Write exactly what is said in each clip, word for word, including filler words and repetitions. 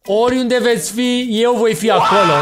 Oriunde veți fi, eu voi fi acolo.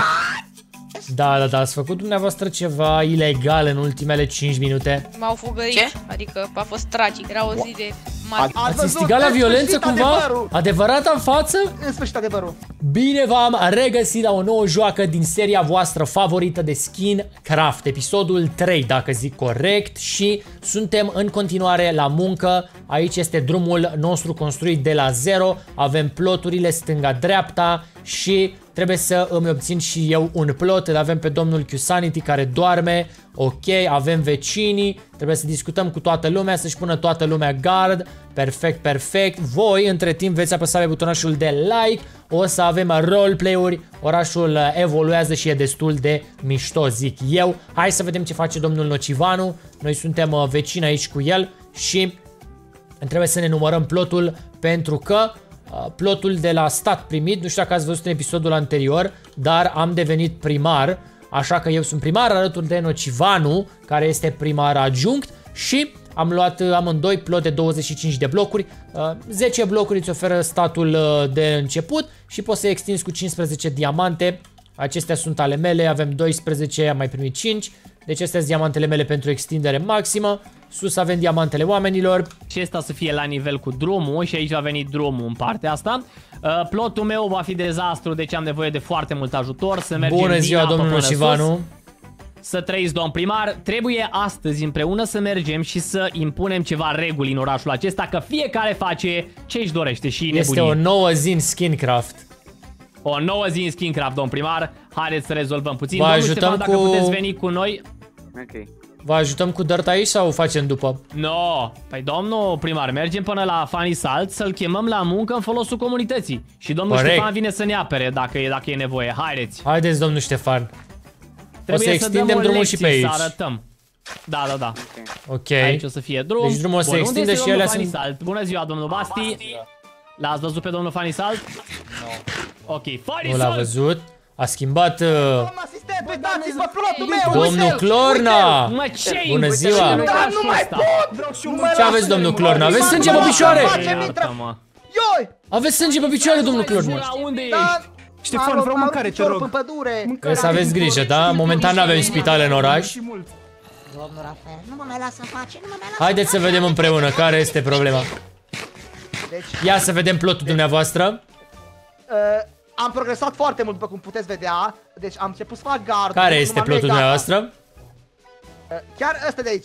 Da, da, da, ați făcut dumneavoastră ceva ilegal în ultimele cinci minute. M-au fugărit, ce? Adică a fost tragic, era o zi de mare. Ați instigat la violență cumva? Adevărul. Adevărat în față? În sfârșit adevărul. Bine v-am regăsit la o nouă joacă din seria voastră favorită de Skin Craft, episodul trei, dacă zic corect, și suntem în continuare la muncă. Aici este drumul nostru construit de la zero, avem ploturile stânga-dreapta și trebuie să îmi obțin și eu un plot. Îl avem pe domnul Q-Sanity care doarme. Ok, avem vecinii. Trebuie să discutăm cu toată lumea, să-și pună toată lumea gard. Perfect, perfect. Voi, între timp, veți apăsa pe butonașul de like. O să avem roleplay-uri. Orașul evoluează și e destul de mișto, zic eu. Hai să vedem ce face domnul Nocivanu. Noi suntem vecini aici cu el și trebuie să ne numărăm plotul pentru că plotul de la stat primit, nu știu dacă ați văzut în episodul anterior, dar am devenit primar, așa că eu sunt primar alături de Nocivanu, care este primar adjunct și am luat amândoi plot de douăzeci și cinci de blocuri, zece blocuri îți oferă statul de început și poți să extinzi cu cincisprezece diamante. Acestea sunt ale mele, avem doisprezece, am mai primit cinci, deci astea sunt diamantele mele pentru extindere maximă. Sus avem diamantele oamenilor. Și asta să fie la nivel cu drumul și aici va veni drumul în partea asta. Uh, plotul meu va fi dezastru, deci am nevoie de foarte mult ajutor. Să mergem. Bună ziua, domnul Nocivanu. Să trăiți, domn primar. Trebuie astăzi împreună să mergem și să impunem ceva reguli în orașul acesta, că fiecare face ce își dorește și nebunie. Este o nouă zi în Skincraft. O nouă zi în Skincraft, domn primar. Haideți să rezolvăm puțin. Vă Domnul ajutăm Ștefan, cu... dacă puteți veni cu noi. Ok. Vă ajutăm cu dirt aici sau facem după? No, păi domnul primar, mergem până la Funny Salt să-l chemăm la muncă în folosul comunității. Și domnul Corect. Ștefan vine să ne apere dacă e, dacă e nevoie. Haideți. Haideți, domnul Ștefan. Trebuie o să extindem drumul și pe aici. Să arătăm. Da, da, da. Ok. Aici o să fie drum. Deci drumul o să extinde și ele sunt... Salt? Bună ziua, domnul Basti. L-ați văzut pe domnul Funny Salt? No. Ok, Funny Nu l-a Salt. văzut. A schimbat... Uh... Domnul asistent, uitați-vă plotul meu! Domnul Clorna! Mă, ce Bună ziua! Da, nu mai pot! Ce aveți, domnul Clorna? Aveți sânge pe picioare! Ioi! Aveți sânge pe picioare, domnul Clorna! Unde ești? Ștefan, vreau mâncare, te rog. Trebuie să aveți grijă, da? Momentan nu avem spitale în oraș. Domnul Rafael, nu mă mai lasă în pace, nu mă mai lasă. Haideți să vedem împreună care este problema. Deci, Ia să vedem plotul dumneavoastră. uh, am progresat foarte mult, după cum puteți vedea. Deci am început să fac gard. Care este plotul dumneavoastră? Uh, chiar ăsta de aici.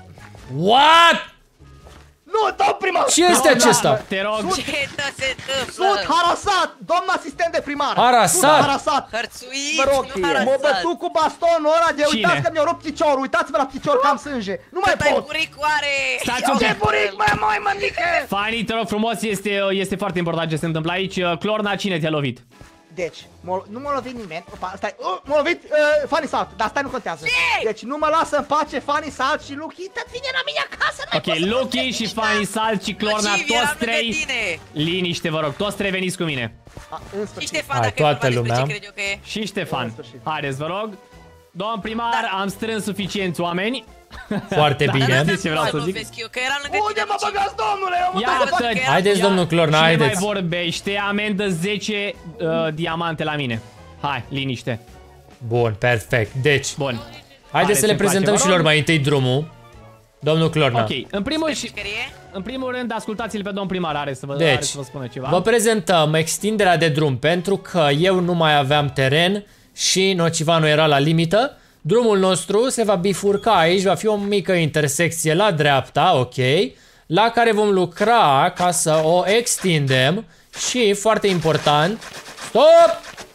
What? Nu, domn primar! Ce este acesta? Te rog. Ce tă se întâmplă? Sunt harasat, domn asistent de primar. Harasat? Sunt harasat. Hărțuit, Vă rog, nu mă harasat. bătut cu bastonul ăla de Cine? uitați că mi-a rupt piciorul. Uitați-vă la picior că am sânge. Nu mai Cât ai pot. buric oare? Stați un Ce pic. buric, mă, măi, mămică! Funny, te rog frumos, este, este foarte important ce se întâmplă aici. Clorna, cine te-a lovit? Deci, nu m-a lovit nimeni. Opa, stai, uh, m-a lovit uh, Funny Salt, dar stai, nu contează. Ce? Deci nu mă lasă în pace Funny Salt și Lucky, tot vine la mine acasă. Ok, Lucky și Funny Salt și Clorna, Luciv, eram toți lângă trei. tine. Liniște, vă rog, toți trei veniți cu mine. A, în Și sfârșit. Ștefan, Hai, dacă e toată vorba despre lumea. ce cred eu că e. Și Ștefan. În sfârșit. Haideți, vă rog. Domn primar, am strâns suficienți oameni. Foarte Da, bine. știți ce vreau să zic? Eu că eram lângă Unde tine, mă Luciv. băgați, domnule? Eu mă Iată, că era- Haideți, domnul Clorna, cine mai haideți. vorbește, amendă zece uh, diamante la mine. Hai, liniște. Bun, perfect. Deci, Bun. haideți să le Pare să-mi prezentăm place, și vă lor rog. mai întâi drumul. Domnul Clorna. Ok, în primul, și, Pușcărie? în primul rând, ascultați-l pe domn primar, are să vă, are Deci, să vă spună ceva. vă prezentăm extinderea de drum pentru că eu nu mai aveam teren și Nocivanu era la limită. Drumul nostru se va bifurca aici, va fi o mică intersecție la dreapta, ok, la care vom lucra ca să o extindem și, foarte important, stop!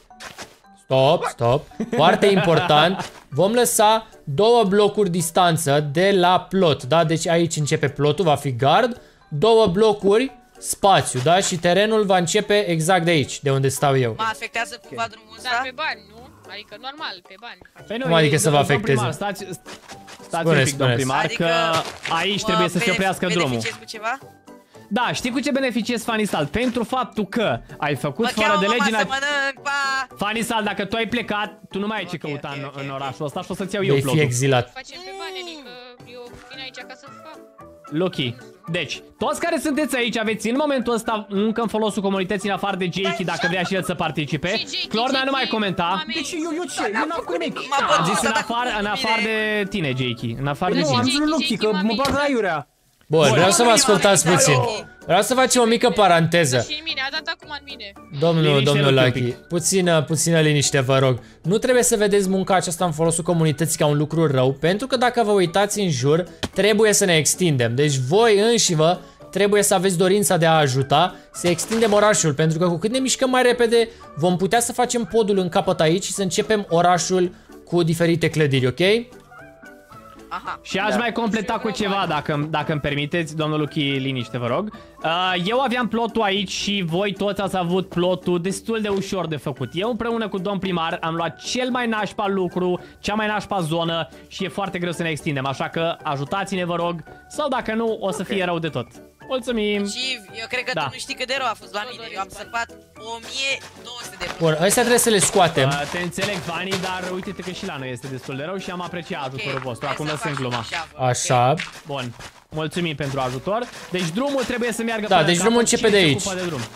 Stop, stop, foarte important, vom lăsa două blocuri distanță de la plot, da? Deci aici începe plotul, va fi gard, două blocuri spațiu, da? Și terenul va începe exact de aici, de unde stau eu. Mă afectează cumva drumul Dar ăsta? pe bani, nu? Adică normal, pe bani. Păi nu, Cum adică e- să vă domn afecteze? primar, stați stați Spune, un pic, domn spuneți. primar, Adică că aici mă trebuie să se benef- oprească drumul. beneficiez cu ceva? Da, știi cu ce beneficiezi, Funny Salt? Pentru faptul că ai făcut Mă fără cheamă de mama lege... să în a- mănânc, pa! Funny Salt, dacă tu ai plecat, tu nu mai ai ce Ok, căuta ok, în, ok, în ok. orașul ăsta și o să-ți iau eu Vei fi plotul. exilat. Facem pe bani, adică eu vin aici ca să fac. Lucky. Deci, toți care sunteți aici aveți în momentul ăsta încă în folosul comunității, în afară de Jakey, dacă vrea și el să participe. Clorna nu mai comenta. Deci eu, eu ce? Eu n-am făcut nimic. Am zis în afară, în afară de tine, Jakey. În afară de Nu, am tine. zis lui Lucky că mă bag la iurea. Bun, vreau să mă ascultați puțin. Vreau să facem o mică paranteză. Și în mine, a dat acum în mine. Domnul, Liniște, domnul Lucky, un Lucky, pic. puțină, puțină liniște, vă rog. Nu trebuie să vedeți munca aceasta în folosul comunității ca un lucru rău, pentru că dacă vă uitați în jur, trebuie să ne extindem. Deci voi înși vă trebuie să aveți dorința de a ajuta să extindem orașul, pentru că cu cât ne mișcăm mai repede, vom putea să facem podul în capăt aici și să începem orașul cu diferite clădiri, ok? Aha. Și aș mai completa cu ceva, dacă, dacă îmi permiteți, domnul Lucky, liniște, vă rog. Uh, eu aveam plotul aici și voi toți ați avut plotul destul de ușor de făcut. Eu împreună cu domn primar am luat cel mai nașpa lucru, cea mai nașpa zonă și e foarte greu să ne extindem, așa că ajutați-ne, vă rog, sau dacă nu, o să fie rău de tot. Mulțumim! Și eu cred că Da. tu nu știi cât de rău a fost la mine. Eu am săpat o mie două sute de puncte. Bun, astea trebuie să le scoatem. Uh, te înțeleg, Fanny, dar uite-te că și la noi este destul de rău și am apreciat ajutorul vostru. Acum lăsăm gluma. Așa. Bun. Mulțumim pentru ajutor. Deci drumul trebuie să meargă Da, până deci în drumul capăt. începe Cine de se aici. ocupă de drum?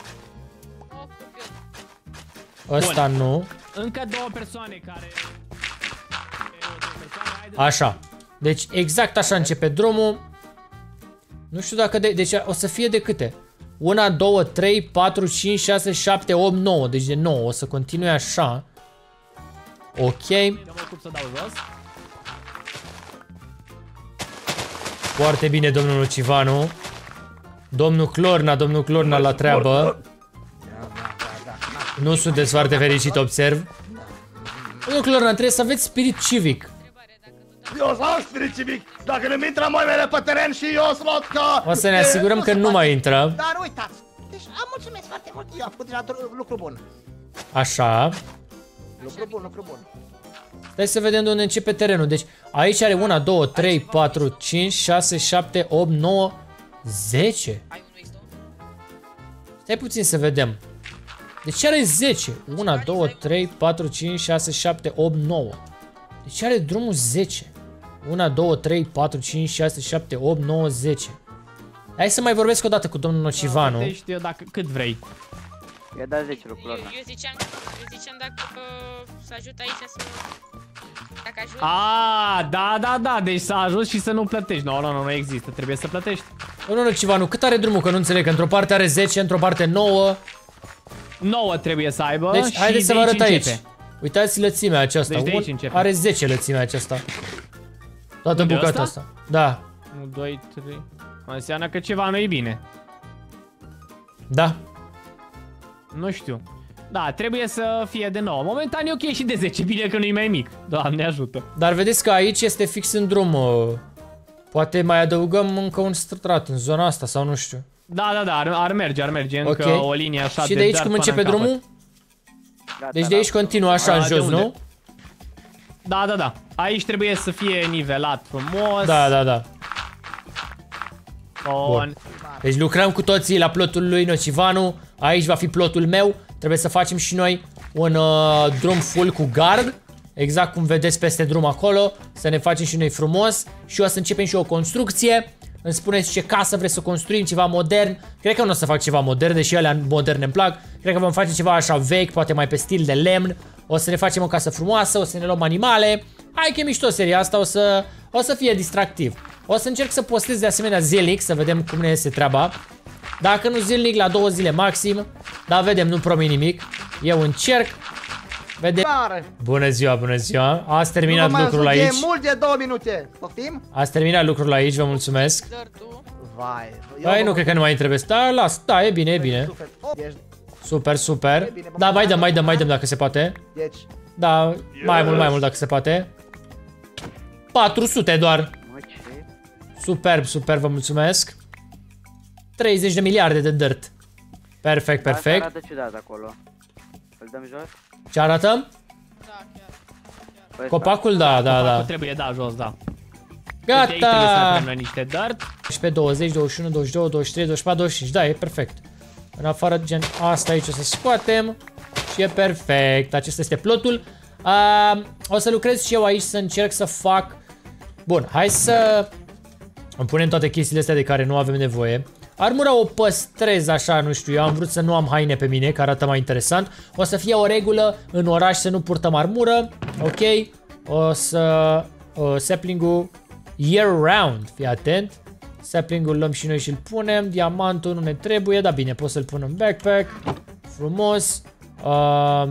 Ăsta nu. Încă două persoane care... două persoane, haide. Așa. Deci exact așa începe drumul. Nu știu dacă de... Deci o să fie de câte? unu, doi, trei, patru, cinci, șase, șapte, opt, nouă. Deci de nouă. O să continue așa. Ok. Eu mă ocup să dau jos. Foarte bine, domnul Lucivanu. Domnul Clorna, domnul Clorna la treabă. Nu sunteți foarte fericit, observ. Domnul Clorna, trebuie să aveți spirit civic. Eu să am spirit civic. Dacă nu-mi intră moimele pe teren și eu să văd că... O să ne asigurăm că nu mai intră. Dar uitați. Deci am mulțumesc foarte mult. Eu am făcut deja lucru bun. Așa. Lucru bun, lucru bun. Stai să vedem de unde începe terenul. Deci aici are unu, doi, trei, patru, cinci, șase, șapte, opt, nouă, zece. Ai unul X doi? Stai puțin să vedem. Deci are zece. unu, doi, trei, patru, cinci, șase, șapte, opt, nouă. Deci are drumul zece. unu, doi, trei, patru, cinci, șase, șapte, opt, nouă, zece. Hai să mai vorbesc o dată cu domnul Nocivanu. Plătești dacă cât vrei. I-a dat zece Eu, lucruri. eu ziceam, eu ziceam dacă uh, să ajut aici să... Dacă ajut... A, da, da, da, deci s-a ajuns și să nu plătești. Nu, nu, nu, nu există, trebuie să plătești. Domnul Nocivanu, cât are drumul? Că nu înțeleg, că într-o parte are zece, într-o parte nouă. nouă trebuie să aibă. Deci și haideți să de vă arăt aici. începe. Uitați lățimea aceasta. Deci de aici Un- începe. Are zece lățimea aceasta. Toată Unde, bucata ăsta? asta. Da. unu, doi, trei. Înseamnă că ceva nu e bine. Da. Nu știu. Da, trebuie să fie de nouă. Momentan e ok și de zece, bine că nu-i mai mic. Doamne ajută. Dar vedeți că aici este fix în drum. uh, Poate mai adăugăm încă un strat în zona asta sau nu știu. Da, da, da, ar, ar merge, ar merge încă Ok. o linie așa Și de de aici dirt cum până începe în capăt. drumul? Deci de aici continuă așa A, în de jos, unde? nu? Da, da, da. Aici trebuie să fie nivelat frumos. Da, da, da. Bun. Deci lucrăm cu toții la plotul lui Nocivanu. Aici va fi plotul meu. Trebuie să facem și noi un uh, drum full cu gard. Exact cum vedeți peste drum acolo. Să ne facem și noi frumos. Și o să începem și o construcție. Îmi spuneți ce casă vreți să construim, ceva modern. Cred că nu o să fac ceva modern, deși alea moderne îmi plac. Cred că vom face ceva așa vechi, poate mai pe stil de lemn. O să ne facem o casă frumoasă, o să ne luăm animale. Hai că e mișto seria asta, o să, o să fie distractiv. O să încerc să postez de asemenea zilnic, să vedem cum ne iese treaba. Dacă nu zilnic, la două zile maxim. Dar vedem, nu promit nimic. Eu încerc. Vedem. Bună ziua, bună ziua. Ați terminat lucrul aici. E mult de două minute. Poftim? Ați terminat lucrul aici, vă mulțumesc. Dar tu... Vai. Băi, nu cred că nu mai trebuie. Da, las. Da, e bine, e bine. Super, super. Da, mai dăm, mai dăm, mai dăm dacă se poate. Deci, Da, mai mult, mai mult dacă se poate. patru sute doar. Superb, superb, vă mulțumesc. treizeci de miliarde de dirt. Perfect, perfect. Arată ciudat acolo. Îl dăm jos? Ce arată? Da, chiar. Păi Copacul, da, da, Copacul da. trebuie dat jos, da. Uite, aici trebuie să Gata! punem niște dirt. paisprezece, douăzeci, douăzeci și unu, douăzeci și doi, douăzeci și trei, douăzeci și patru, douăzeci și cinci. Da, e perfect. În afară de gen asta aici o să scoatem. Și e perfect. Acesta este plotul. Uh, o să lucrez și eu aici să încerc să fac... Bun, hai să... Îmi punem toate chestiile astea de care nu avem nevoie. Armura o păstrez așa, nu știu, eu am vrut să nu am haine pe mine, că arată mai interesant. O să fie o regulă în oraș să nu purtăm armură, ok? O să... Uh, sapling-ul year-round, fii atent. Sapling-ul luăm și noi și-l punem. Diamantul nu ne trebuie, dar bine, pot să-l pun în backpack. Frumos. Uh,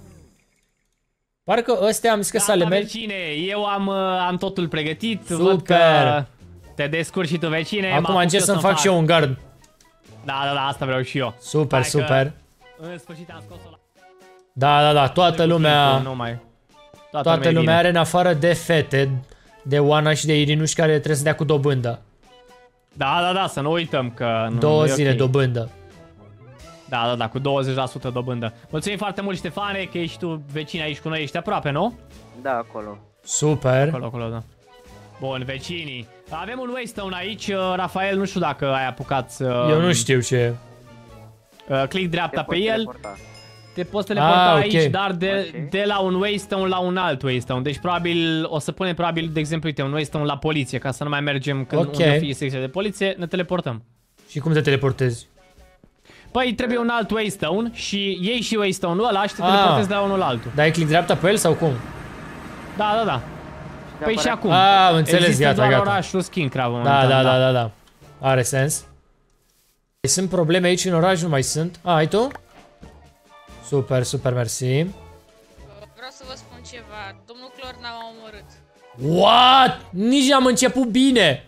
parcă ăstea am zis că să le merg. Vecine, eu am, am totul pregătit. Super. Văd că te descurci și tu, vecine. Acum încerc să-mi fac și eu un gard. Da, da, da, asta vreau și eu. Super, Hai super. În sfârșit am scos-o la... Da, da, da, toată lumea... Nu mai... Toată, Toată lumea bine. are, în afară de fete, de Oana și de Irinuș, care trebuie să dea cu dobândă. Da, da, da, să nu uităm că... Nu, Două nu e zile okay. dobândă. Da, da, da, cu douăzeci la sută dobândă. Mulțumim foarte mult, Ștefane, că ești tu vecin aici cu noi, ești aproape, nu? Da, acolo. Super. Acolo, acolo, da. Bun, vecinii. Avem un Waystone aici, Rafael, nu știu dacă ai apucat să... Eu nu știu ce. Uh, click dreapta pe el. Teleporta. Te poți teleporta Ah, aici, okay. dar de, Okay. de la un Waystone la un alt Waystone. Deci probabil o să punem, probabil, de exemplu, uite, un Waystone la poliție, ca să nu mai mergem când Ok. unde fie secția de poliție, ne teleportăm. Și cum te teleportezi? Păi trebuie un alt Waystone și iei și Waystone-ul ăla și te Ah. teleportezi de la unul la altul. Dai click dreapta pe el sau cum? Da, da, da. Păi și acum. Ah, am înțeles, Există gata, doar gata. orașul Skin Crab în Da, momentan, da, da, da, da. Are sens. Sunt probleme aici în oraș, nu mai sunt. A, ai tu? Super, super, mersi. Vreau să vă spun ceva. Domnul Clorna m-a omorât. What? Nici n-am început bine.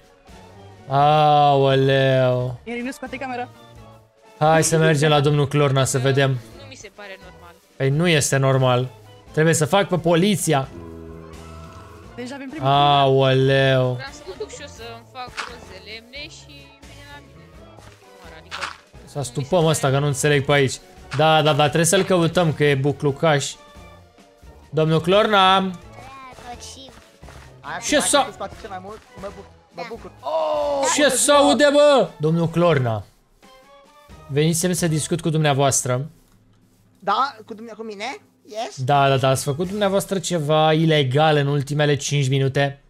Aoleu. Irinu, scoate camera. Hai să mergem la domnul Clorna să vedem. Nu mi se pare normal. Păi nu este normal. Trebuie să fac pe poliția. Deja avem primit. Aoleu. Vreau să mă duc și eu să-mi fac rost de lemne și vine la mine. Mă, adică... Să stupăm ăsta, că nu înțeleg pe aici. Da, da, da, trebuie să-l căutăm, că e buclucaș. Domnul Clorna. Ce să... Ce mai mult, mă bucur. Mă bucur. Oh, Ce să aude, bă? Domnul Clorna. Venisem să discut cu dumneavoastră. Da, cu dumneavoastră, cu mine? Yes? Da, da, da, ați făcut dumneavoastră ceva ilegal în ultimele cinci minute.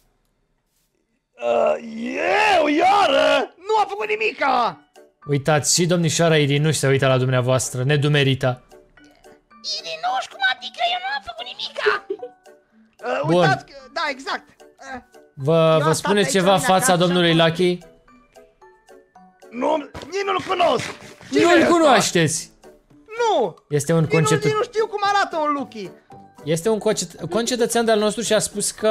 Uh, eu, iară? Nu am făcut nimica! Uitați, și domnișoara Irinuș se uită la dumneavoastră, nedumerită. Irinuș, cum adică eu nu am făcut nimica? Uh, Bun. uitați, că, da, exact. Uh, Vă, Eu vă am spune stat aici ceva la mine fața acasă domnului și am- Lucky? nu, nici nu-l cunosc. Cine Nu-l e ăsta? cunoașteți. Nu! Este un Nici nu, concet... nici nu știu cum arată un Lucky. Este un concet... concetățean de-al nostru și a spus că...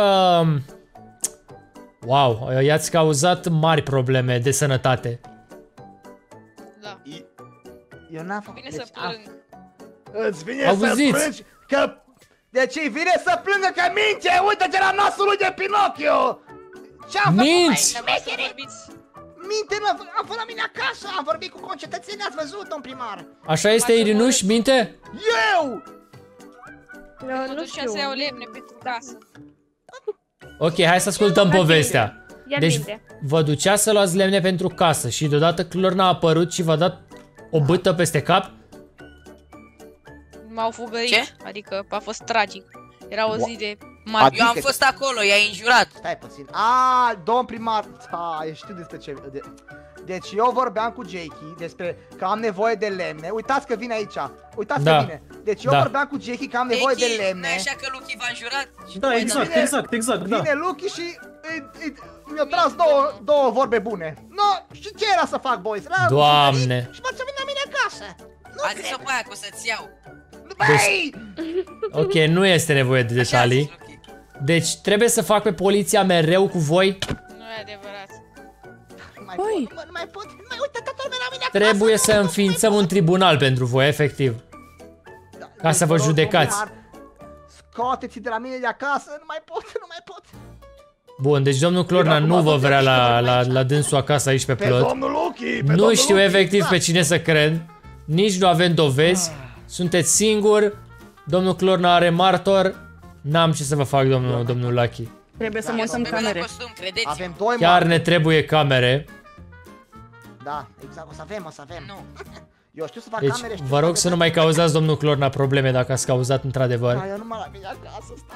Wow, i-ați cauzat mari probleme de sănătate. Da. Eu n-am făcut... Vine să deci, plâng. a- Îți vine Auziți? să plângi că... Deci îi vine să plângă că mince, uite-te la nasul lui de Pinocchio! Ce-am făcut, Minți! mai Vreau să șmechere? vorbiți. Minte, nu, am fost la mine acasă, am vorbit cu concetățenii, ați văzut, domn primar. Așa este, Irinuș, minte? Eu! Eu Mă nu duceam știu. să iau lemne pentru casă. Ok, hai să ascultăm povestea. Ia Deci minte. vă ducea să luați lemne pentru casă și deodată Clorna a apărut și v-a dat o bâtă peste cap? M-au fugărit. Ce? Adică a fost tragic. Era o zi de Adică- marți. Eu am fost acolo, i-ai înjurat. Stai puțin. A, domn primar, a, eu știu despre ce... De... Deci eu vorbeam cu Jakey despre că am nevoie de lemne. Uitați că vine aici. Uitați Da. că vine. Deci eu Da. vorbeam cu Jakey că am nevoie de Eki, nu lemne. e așa că Lucky v-a înjurat? Și Da, voi exact, n-aveți? exact, exact, da. Vine Lucky și îi- îi- mi-a tras două, două vorbe bune. No, și ce era să fac, boys? L-am Doamne. cucerit și mă să vin la mine acasă. Nu A zis-o pe aia că o să-ți iau. Băi! Ok, nu este nevoie de Așa a zis detalii. Lucky. Deci trebuie să fac pe poliția mereu cu voi? Nu e adevărat. Nu mai Băi. pot, nu mai- nu mai pot, nu mai uite toată lumea la mine acasă. Trebuie nu să mai pot, înființăm nu mai un tribunal pentru voi, efectiv. pot. ca să vă Deci, rog, judecați. domnul primar, Scoateți de la mine de acasă, nu mai pot, nu mai pot. Bun, deci domnul Clorna Acum nu vă tot vrea de la, aici, la, aici. la dânsul acasă aici pe Pe plot. domnul Lucky, pe Nu domnul știu Lucky, efectiv da. pe cine să cred. Nici nu avem dovezi. Sunteți singur. Domnul Clorna are martor. N-am ce să vă fac, domnul, domnul Lucky. Trebuie să Da, montăm pe mine camere. costum, credeți-mă. Avem doi Chiar mari. ne trebuie camere. Da, exact, o să avem, o să avem. Nu. Eu știu să fac Deci camere, știu vă rog fac să nu mai cauzați, domnul Clorna, probleme dacă ați cauzat într-adevăr. Da, eu nu mă la mine acasă, stai.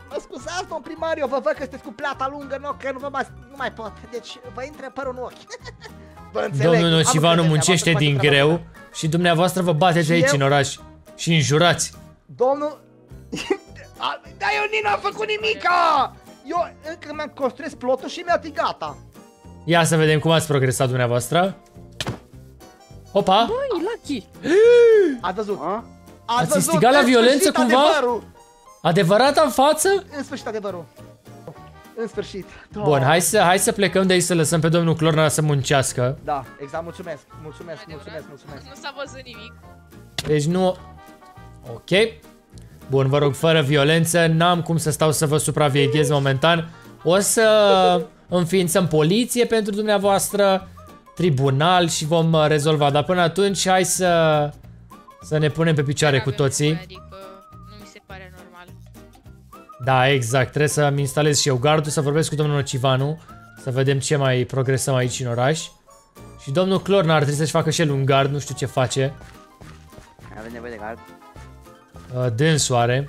Mă scuzați, domn primar, eu vă văd că sunteți cu plata lungă, nu, că nu, vă mai, nu mai pot. Deci vă intră părul în ochi. Vă înțeleg. Domnul Nocivanu muncește din greu și dumneavoastră vă bateți aici în oraș și înjurați. Domnul... Dar eu nici n-am făcut nimica! Eu încă mi-am construit plotul și mi-a gata. Ia să vedem cum ați progresat dumneavoastră. Opa! Băi, Lucky! Ați văzut? A? Ați instigat la violență cumva? Adevărul. Adevărat în față? În sfârșit adevărul. În sfârșit. Bun, hai să, hai să plecăm de aici să lăsăm pe domnul Clornar să muncească. Da, exact, mulțumesc, mulțumesc, mulțumesc, mulțumesc. Nu s-a văzut nimic. Deci nu... Ok. Bun, vă rog, fără violență, n-am cum să stau să vă supraveghez momentan. O să înființăm poliție pentru dumneavoastră, tribunal și vom rezolva. Dar până atunci, hai să, să ne punem pe picioare cu toții. Adică nu mi se pare normal. Da, exact. Trebuie să-mi instalez și eu gardul, să vorbesc cu domnul Nocivanu, să vedem ce mai progresăm aici în oraș. Și domnul Clornar trebuie să-și facă și el un gard, nu știu ce face. Avem nevoie de gard. Dânsoare.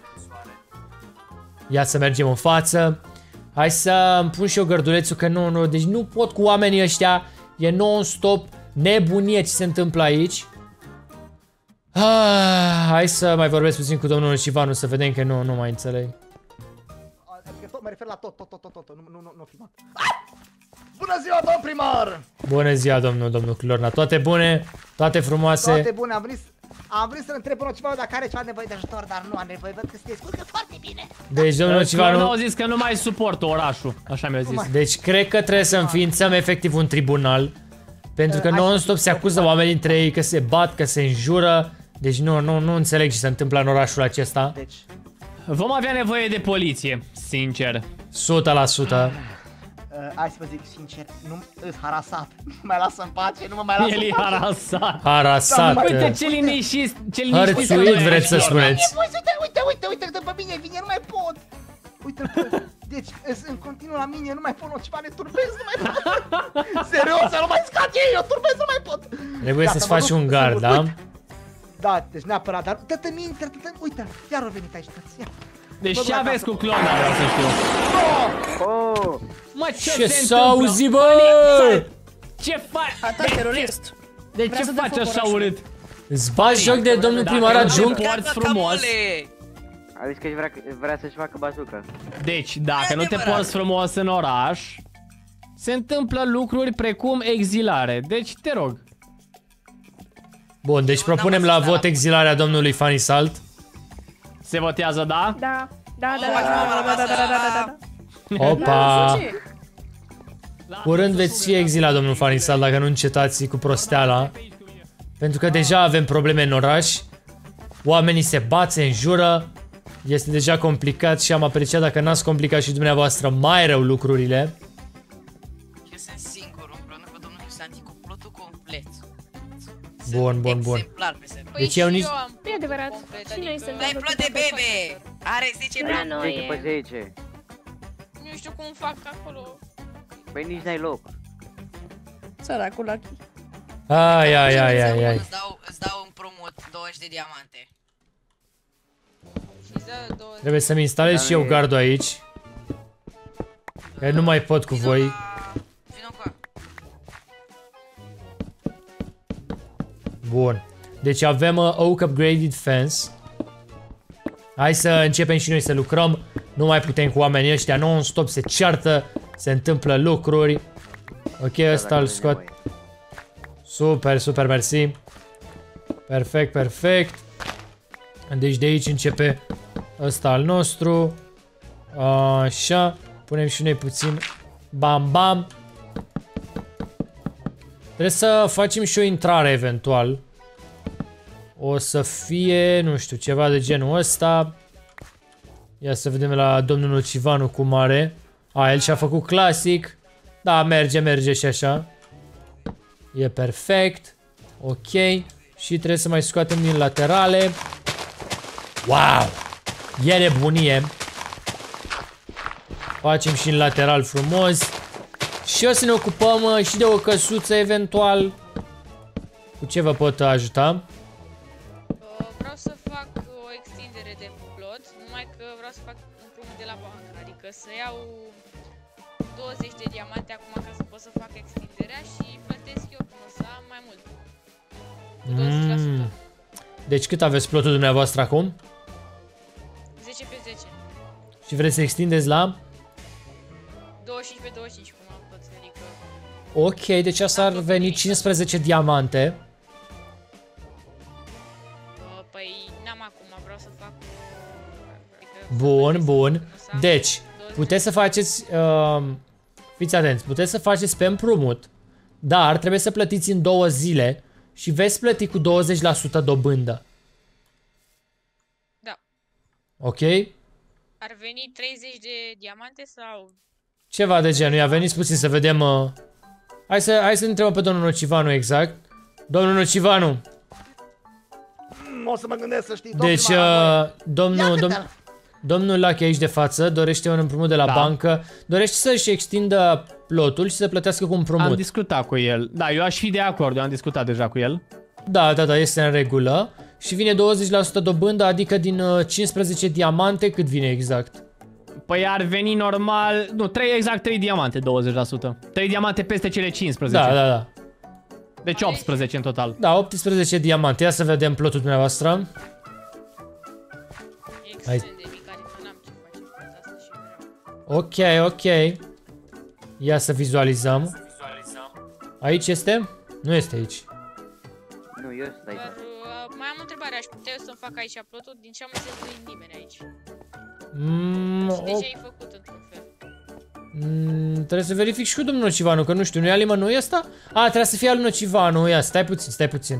Ia să mergem în față. Hai să îmi pun și eu gărdulețul, că nu, nu, deci nu pot cu oamenii ăștia. E non-stop nebunie ce se întâmplă aici. Ah, hai să mai vorbesc puțin cu domnul Nocivanu să vedem că nu, nu mai înțeleg. Adică tot, mă refer la tot, tot, tot, tot, tot, nu, nu, nu, nu filmat. Bună ziua, domn primar! Bună ziua, domnul, domnul Clornar. Toate bune, toate frumoase. Toate bune, am venit, am venit să-l întreb pe Nocivanu dacă are ceva nevoie de ajutor, dar nu are nevoie, văd că se descurcă foarte bine. Deci, domnul Nocivanu... au zis că nu mai suportă orașul, așa mi-au zis. Deci, cred că trebuie să înființăm efectiv un tribunal. Pentru că non-stop se acuză oamenii între ei, că se bat, că se înjură. Deci nu, nu, nu înțeleg ce se întâmplă în orașul acesta. Deci... Vom avea nevoie de poliție, sincer. o sută la sută. Uh, hai să vă zic sincer, nu îs harasat, nu mă mai lasă în pace, nu mă mai lasă El în e pace. Harasat. harasat. Harasat. Uite ce liniștit, ce liniștit. Hărțuit vreți să spuneți. Uite, uite, uite, uite, după mine vine, nu mai pot. Uite, deci îs în continuu la mine, nu mai pot, ceva ne turbez, nu mai pot. Serios, nu mai scad ei, eu turbez, nu mai pot. Trebuie să-ți faci un gard, da? Da, deci neapărat, dar tătă minte, tătă, uite, iar au venit aici, tăți, ia. Deci ce aveți cu Clornar, vreau să știu. Oh! Mă, ce, Ce se s-a întâmplă? auzit, bă? Ce faci? Atac terorist! De Vrea ce să dea faci foc așa orașului. urât? Îți bagi joc de domnul Dacă primar nu te adjunct? porți frumos. A zis că vrea, vrea să-și facă bazuca. Deci, dacă nu te adevărat. porți frumos în oraș, se întâmplă lucruri precum exilare. Deci, te rog. Bun, deci propunem la vot exilarea domnului Funny Salt. Se votează, da? Da, da, da, Oh, da, mama, da, da, da, da, da, da, da. Opa! Ce? Curând veți fi exilat, domnul Funny Salt, dacă nu încetați cu prosteala. Pentru că deja avem probleme în oraș. Oamenii se bat, se înjură. Este deja complicat și am apreciat dacă n-ați complicat și dumneavoastră mai rău lucrurile. Eu sunt singur împreună cu domnul Santi cu plotul complet. Bun, bun, bun. Exemplar pe server. Păi Deci și eu nici- eu am E adevărat. complet, Și noi adică suntem Dai plot de bebe! Are zece La plot. noi zece pe e. zece. nu știu cum fac acolo. Păi nici n-ai loc. Săracul Lucky. Ai, ai, ai, ai, ai. Îți dau, îți dau împrumut douăzeci de diamante. Și dă două... Trebuie să-mi instalez și eu gardul aici. Că nu mai pot cu voi. Vino cu Bun. Deci avem uh, Oak Upgraded Fence. Hai să începem și noi să lucrăm. Nu mai putem cu oamenii ăștia non-stop, se ceartă, se întâmplă lucruri. Ok, ăsta îl scot. Super, super, mersi. Perfect, perfect. Deci de aici începe ăsta al nostru. Așa. Punem și noi puțin. Bam, bam. Trebuie să facem și o intrare eventual. O să fie, nu știu, ceva de genul ăsta. Ia să vedem la domnul Nocivanu cum are. A, el și-a făcut clasic. Da, merge, merge și așa. E perfect. Ok. Și trebuie să mai scoatem din laterale. Wow! E nebunie. Facem și în lateral frumos. Și o să ne ocupăm uh, și de o căsuță eventual. Cu ce vă pot ajuta? Uh, vreau să fac o extindere de plot, numai că vreau să fac împrumut de la bancă, adică să iau douăzeci de diamante acum ca să pot să fac extinderea și plătesc eu când o să am mai mult. douăzeci la sută. Mm. Deci cât aveți plotul dumneavoastră acum? zece pe zece. Și vreți să extindeți la? douăzeci și cinci pe douăzeci și cinci, cum am putut, adică... Ok, deci asta ar veni cincisprezece diamante. Uh, păi n-am acum, vreau să fac... Adică Bun, bun. să am Deci, douăzeci. puteți să faceți... Uh, fiți atenți, puteți să faceți pe împrumut, dar trebuie să plătiți în două zile și veți plăti cu douăzeci la sută dobândă. Da. Ok? Ar veni treizeci de diamante sau... Ceva de genul. Ia, veniți puțin să vedem... Uh... Hai să, hai să întrebăm pe domnul Nocivanu exact. Domnul Nocivanu. Mm, o să mă gândesc să știi. domn Deci, primar, uh, domnul, Ia dom câte-l? domnul Lucky aici de față dorește un împrumut de la Da. bancă. Dorește să-și extindă plotul și să plătească cu Am împrumut. discutat cu el. Da, eu aș fi de acord, eu am discutat deja cu el. Da, da, da, este în regulă. Și vine douăzeci la sută dobândă, adică din uh, cincisprezece diamante, cât vine exact? Păi ar veni normal, nu, trei exact trei diamante, douăzeci la sută. trei diamante peste cele cincisprezece. Da, da, da. Deci optsprezece în total. Da, optsprezece diamante. Ia să vedem plotul dumneavoastră. E extrem de mic, adică n-am ce face cu asta și vreau. Ok, ok. Ia să vizualizăm. Aici este? Nu este aici. Nu, eu sunt aici. Dar uh, mai am o întrebare, aș putea eu să-mi fac aici plotul? Din ce am înțeles nu e nimeni aici. Mm, Și de o, ce ai făcut într-un fel? mm, trebuie să verific și cu domnul Nocivanu, că nu știu, nu e al nimănui ăsta? A, trebuie să fie al Nocivanu. Ia, stai puțin, stai puțin.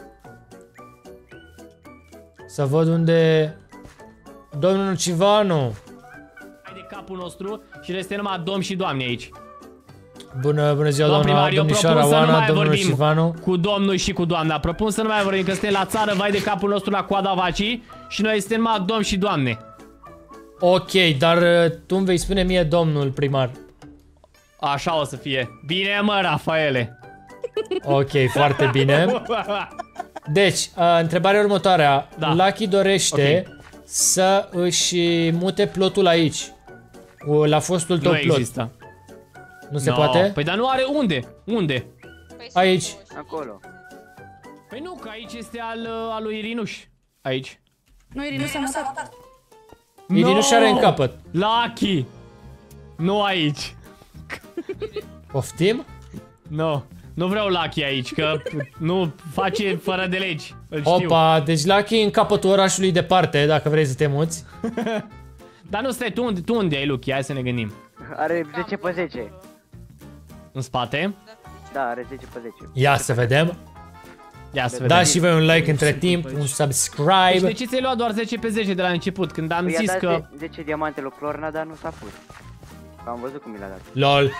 Să văd unde... Domnul Nocivanu. Hai de capul nostru și reste numai domn și doamne aici. Bună, bună ziua, Domn doamna, primar, eu domnișoara propun să nu Oana, mai domnul vorbim Nocivanu. cu domnul și cu doamna. Propun să nu mai vorbim, că suntem la țară, vai de capul nostru la coada vacii și noi suntem numai domn și doamne. Ok, dar uh, tu îmi vei spune mie domnul primar. Așa o să fie. Bine, mă, Rafaele. Ok, foarte bine. Deci, uh, întrebarea următoarea. Da. Lucky dorește Ok. să își mute plotul aici. Cu- La fostul tău Nu plot. există. Nu se No, poate? Păi dar nu are unde? Unde? Păi Aici. sunt douăzeci. Acolo. Păi nu, că aici este al, uh, al lui Irinuș. Aici. Nu, Irinu s-a mutat. Irinuș are în capăt. Lucky! Nu aici. Poftim? Nu. Nu vreau Lucky aici, că nu face fără de legi. Îl știu. Opa, deci Lucky în capătul orașului departe, dacă vrei să te muți. Dar nu stai, tu unde, tu unde ai Lucky? Hai să ne gândim. Are zece pe zece. În spate. Da, are zece pe zece. Ia să vedem. Ia să vedem. Dați și voi un like între timp, un Deci subscribe. de ce ți-ai luat doar zece pe zece de la început? Când am Păi i-a zis dat că... zece diamante lui Clorna, dar nu s-a pus. Că am văzut cum mi l-a dat. LOL.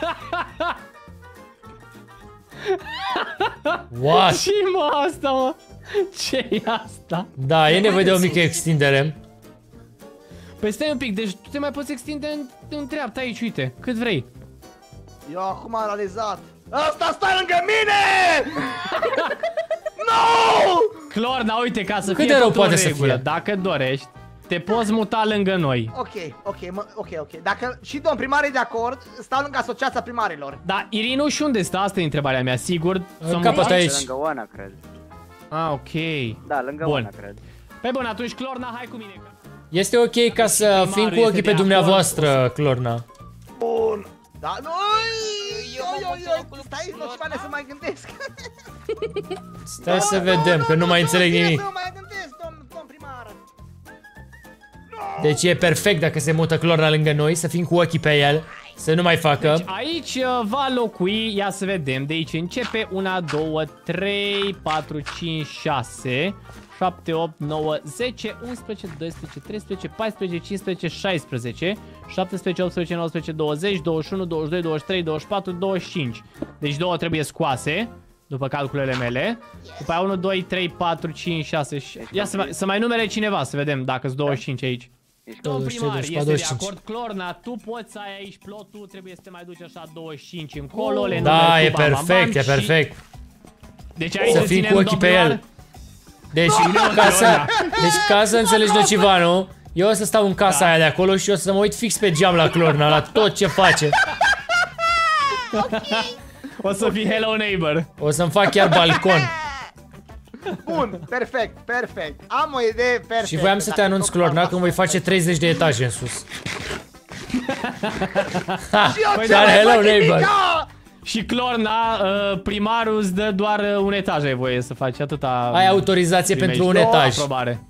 What? Ce mă asta, mă? Ce e asta? Da, e nevoie de o mică extindere. Păi stai un pic, deci tu te mai poți extinde în, în dreapta aici, uite, cât vrei. Eu acum am realizat. Asta stai lângă mine! No! Clorna, uite, ca să Cât fie de rău tot poate în să regulă, fie? dacă dorești, te poți muta lângă noi. Ok, ok, mă, ok, ok. Dacă și domn primar e de acord, stau lângă asociația primarilor. Da, Irinu și unde stă? Asta e întrebarea mea, sigur? În S-a capăt mutat? aici. Lângă Oana, cred. Ah, ok. Da, lângă Bun. Oana, cred. Păi bun, atunci Clorna, hai cu mine. Este ok ca să fim cu este ochii de pe acord. dumneavoastră, Clorna. Bun. Da, nu, Eu mă eu, mut eu, în locul lui stai, nu Florna. să mai gândesc. Stai să vedem, că nu mai înțeleg nimic. Nu mai gândesc, domn, domn primar. Deci e perfect dacă se mută Clorna lângă noi, să fim cu ochii pe el, să nu mai facă. Aici uh, va locui, ia să vedem, de aici începe unu, doi, trei, patru, cinci, șase, șapte, opt, nouă, zece, unsprezece, doisprezece, treisprezece, paisprezece, cincisprezece, șaisprezece, șaptesprezece, optsprezece, nouăsprezece, douăzeci, douăzeci și unu, douăzeci și doi, douăzeci și trei, douăzeci și patru, douăzeci și cinci. Deci două trebuie scoase, după calculele mele. După aia unu, doi, trei, patru, cinci, șase, șapte. Ia să mai, să mai numere cineva, să vedem dacă sunt douăzeci și cinci aici. Domn douăzeci și trei, primar, douăzeci și este patru, de douăzeci și cinci. acord? Clorna, tu poți să ai aici plotul, trebuie să te mai duci așa douăzeci și cinci încolo, le Da, numeri e cu bam, bam, perfect, bam e și- perfect. Deci aici Să îl fim ținem, cu ochii domn pe primar? el. Deci, ca să, deci, ca să înțelegi Nocivanu, eu o să stau în casa aia de acolo și o să mă uit fix pe geam la Clorna, la tot ce face. O să fii hello neighbor. O să-mi fac chiar balcon. Bun, perfect, perfect. Am o idee perfectă. Și voiam să te anunț, Clorna, când voi face treizeci de etaje în sus. Ha, dar hello neighbor. Și Clorna, uh, primarul îți dă doar uh, un etaj, ai voie să faci atâta. Ai autorizație primești. pentru un etaj. Aprobare.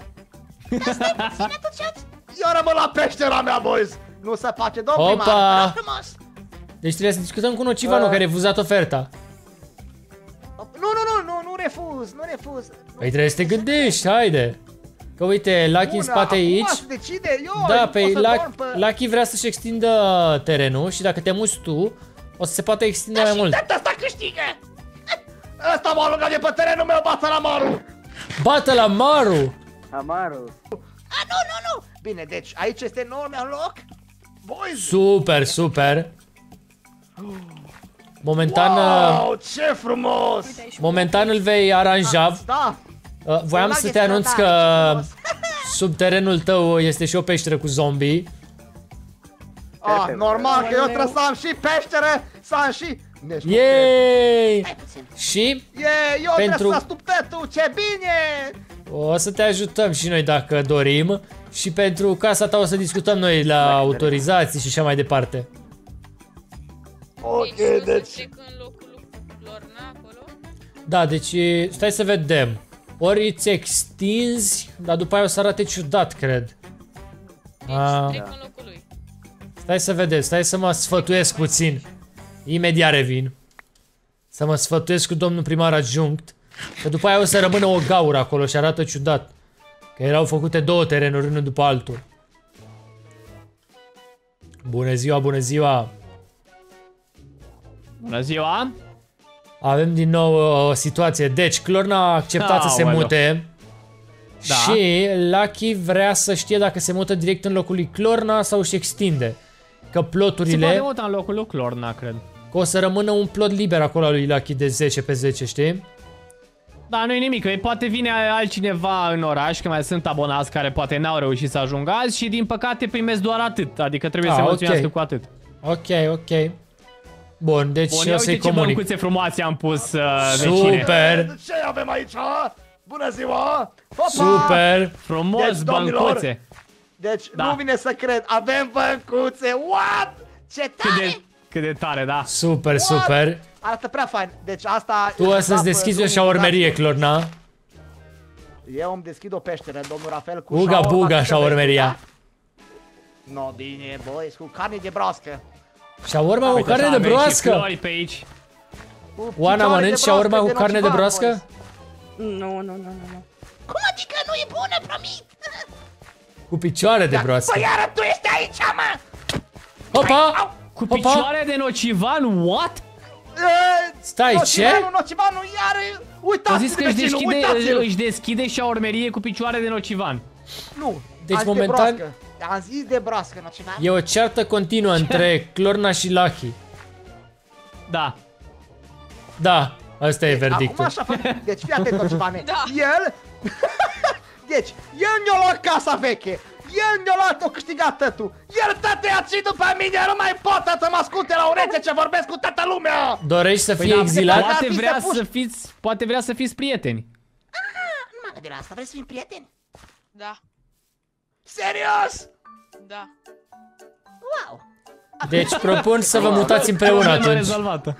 Eu rămân la peștera mea, boys. Nu se face, domn Opa. primar. Frumos. Deci trebuie să discutăm cu Nocivanu, Uh. care a refuzat oferta. Nu, nu, nu, nu, nu refuz, nu refuz. Păi trebuie să te gândești, haide. Că uite, Lucky în spate aici. Acum se decide, eu Da, o pe să Lucky, dorm pe... Lucky vrea să-și extindă terenul și dacă te muți tu, o să se poate extinde mai mult. Și ăsta câștigă! Ăsta m-a alungat de pe terenul meu, bată la Maru! Bată la Maru! Amaru. A, nu, nu, nu! Bine, deci aici este noul meu loc. Boys! Super, super. Momentan, Wow, ce frumos! momentan îl vei aranja. Da! Uh, Voiam să te anunț că sub terenul tău este și o peșteră cu zombie. Ah, normal că eu trebuie să am și peșteră, să am și... Yay! Și Yeah, eu Pentru- trebuie să stup tătul, ce bine! o să te ajutăm și noi dacă dorim. Și pentru casa ta o să discutăm noi la autorizații și așa mai departe. Ok, Deci, eu deci... să trec în locul lui Lorna acolo. Da, deci stai să vedem. Ori îți extinzi, dar după aia o să arate ciudat, cred. Deci Ah. trec în locul lui. Stai să vedem, stai să mă sfătuiesc puțin. Imediat revin. Să mă sfătuiesc cu domnul primar adjunct. Că după aia o să rămână o gaură acolo și arată ciudat. Că erau făcute două terenuri unul după altul. Bună ziua, bună ziua! Bună ziua. Avem din nou o situație. Deci, Clorna a acceptat să se Aoleu. mute. Da. Și Lucky vrea să știe dacă se mută direct în locul lui Clorna sau își extinde. Că Se poate ploturile, muta în locul lui Clorna, cred. că o să rămână un plot liber acolo al lui Lucky de zece pe zece, știi? Da, nu-i nimic, că poate vine altcineva în oraș, că mai sunt abonați care poate n-au reușit să ajungă azi și din păcate primesc doar atât, adică trebuie Ah, să se ok. mulțumească cu atât. Ok, ok. Bun, deci Bun, o ia să-i uite ce comunic. băncuțe frumoase am pus, uh, vecine. Super, Ce avem aici? Bună ziua! Opa! super. Frumos, Deci, domnilor, băncuțe. Deci, Da. nu vine să cred, avem băncuțe! What? Ce Cât tare! de, cât de tare, da. Super, What? super. Arată prea fain. Deci asta... Tu o să-ți deschizi o șaormerie, Clorna. Eu îmi deschid o peșteră, domnul Rafael, cu Uga șaorma buga câtă șaormeria. vrei, da? No, bine, boys, cu carne de broască. Șaorma cu Uite, carne așa, de avem și broască. flori pe aici. Cu Oana, picioare de mănânci broască șaorma cu carne de nocivan, broască? boys. Nu, nu, nu, nu, nu. Cum adică nu e bună, promit? Cu picioare de broască. Păi iară tu ești aici, mă! Hopa! Cu Opa! picioare de nocivan, what? Stai, ce? Nocivanul, nocivanul, iară! Au Uitați-vă, zis că își vecinul, deschide, uitați-l! își deschide șaormerie cu picioare de nocivan. Nu, Deci, am zis de momentan- broască. Am zis de broască, nocivan. E o ceartă continuă între Clorna și Lucky. Da. Da, ăsta e Acum verdictul. așa fă... Deci fii atent, nocivane. Da. El... Deci, el mi-a luat casa veche. El mi-a luat, o câștigat tătul. El, tată, ia și după mine, nu mai pot, tată, mă asculte la ureche ce vorbesc cu toată lumea. Dorești să fii da, exilat? Poate Ar fi vrea să puși- să fiți, poate vrea să fiți prieteni. Nu mă gândi la asta, vrei să fim prieteni? Da, Serios? da. Wow. Deci propun să vă mutați împreună Problema atunci. rezolvată.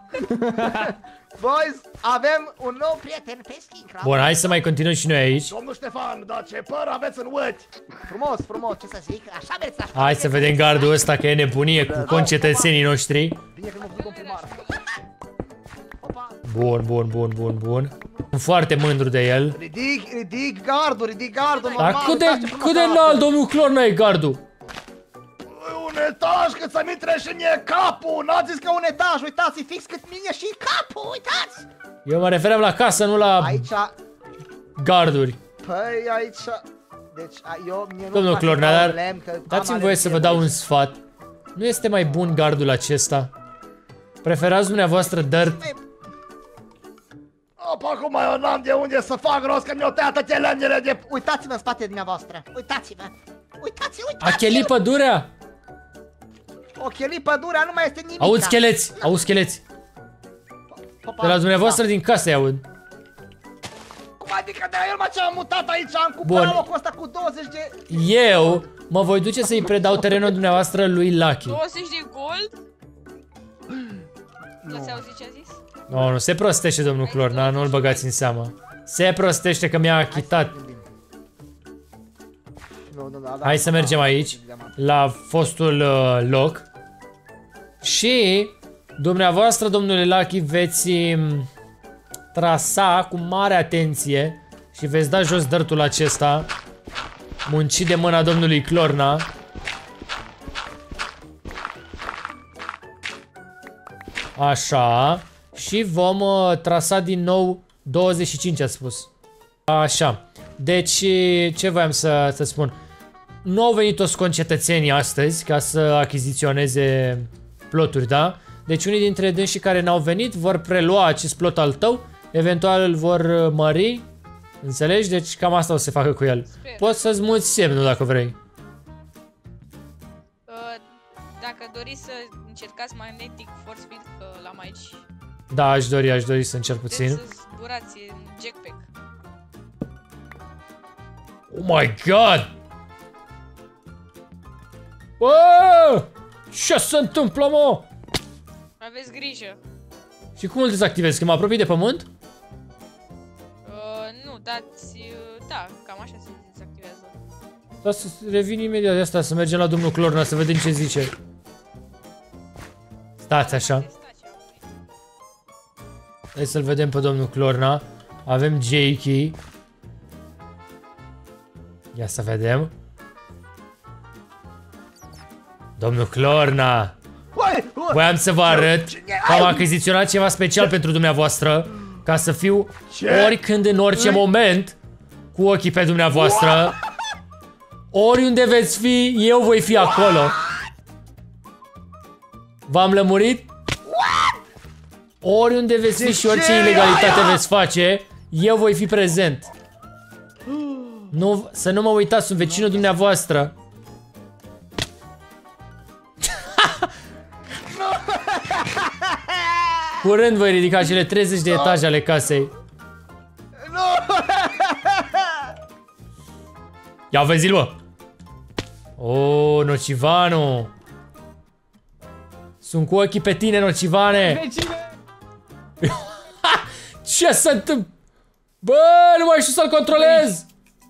Boys, avem un nou prieten pe Skincraft. Bun, hai să mai continuăm și noi aici. Domnul Ștefan, dar ce păr aveți în uăti? Frumos, frumos, ce să zic, așa vreți, așa Hai să vedem gardul ăsta că e nebunie cu concetățenii noștri. Bine că m-a făcut un primar. Opa. Bun, bun, bun, bun, bun. Sunt foarte mândru de el. Ridic, ridic gardul, ridic gardul, Dar normal, cât de, uitați ce frumos cât de arată. înalt, domnul Clorna, e gardul? Un etaj, cât să-mi intre și mie capul! N-ați zis că un etaj, uitați, e fix cât mine și capul, uitați! Eu mă refeream la casă, nu la Aici, garduri. păi aici... Deci, a, eu, mie nu Domnul place Clorna, ca un dar lemn, că am dați-mi voie să vă alergie, dau un boys. sfat. Nu este mai bun gardul acesta? Preferați dumneavoastră dirt? Papa, acum eu n-am de unde să fac rost că mi-o tăiat chelengele de... Uitați-vă în spatele dumneavoastră. Uitați-vă. Uitați, uitați. A chelit pădurea? O cheli pădurea, nu mai este nimic. Aud scheleți, aud scheleți. De la dumneavoastră din casă aud. Cum adică de el mă ce-am mutat aici, am cumpărat locul ăsta cu douăzeci de... Eu mă voi duce să-i predau terenul dumneavoastră lui Lucky. douăzeci de gold? L-ați auzit ce a zis? Nu, nu, se prostește domnul Clorna, nu-l băgați în seamă. Se prostește că mi-a achitat. Hai să mergem aici, la fostul uh, loc. Și dumneavoastră, domnule Lucky, veți um, trasa cu mare atenție și veți da jos dărtul acesta, muncit de mâna domnului Clorna. Așa. Și vom uh, trasa din nou douăzeci și cinci, ați spus. Așa. Deci, ce voiam să, să spun? Nu au venit toți concetățenii astăzi ca să achiziționeze ploturi, da? Deci unii dintre dânsii care n-au venit vor prelua acest plot al tău, eventual îl vor mări, înțelegi? Deci cam asta o să se facă cu el. Sper. Poți să-ți muți semnul dacă vrei. Uh, dacă doriți să încercați Magnetic Force Field, că l-am aici. Da, aș dori, aș dori să încerc puțin. Puteți să zburați în jetpack. Oh my god! Oh! Ce se întâmplă, mă? Aveți grijă. Și cum îl dezactivezi? Când mă apropii de pământ? Uh, nu, dați... Uh, da, cam așa se dezactivează. Da, să revin imediat de asta, să mergem la domnul Clorna, să vedem ce zice. Stați așa. Hai să-l vedem pe domnul Clorna. Avem Jakey. Ia să vedem. Domnul Clorna. Voiam să vă arăt că am achiziționat ceva special pentru dumneavoastră, ca să fiu oricând, în orice moment, cu ochii pe dumneavoastră. Oriunde veți fi, eu voi fi acolo. V-am lămurit? Oriunde veți fi și orice ilegalitate veți face, eu voi fi prezent. Nu, să nu mă uitați, sunt vecinul dumneavoastră. Curând voi ridica cele treizeci de etaje ale casei. Ia vezi-l, mă! Oh, Nocivanu! Sunt cu ochii pe tine, Nocivane! Ce se întâmplă? Bă, nu mai știu să-l controlez!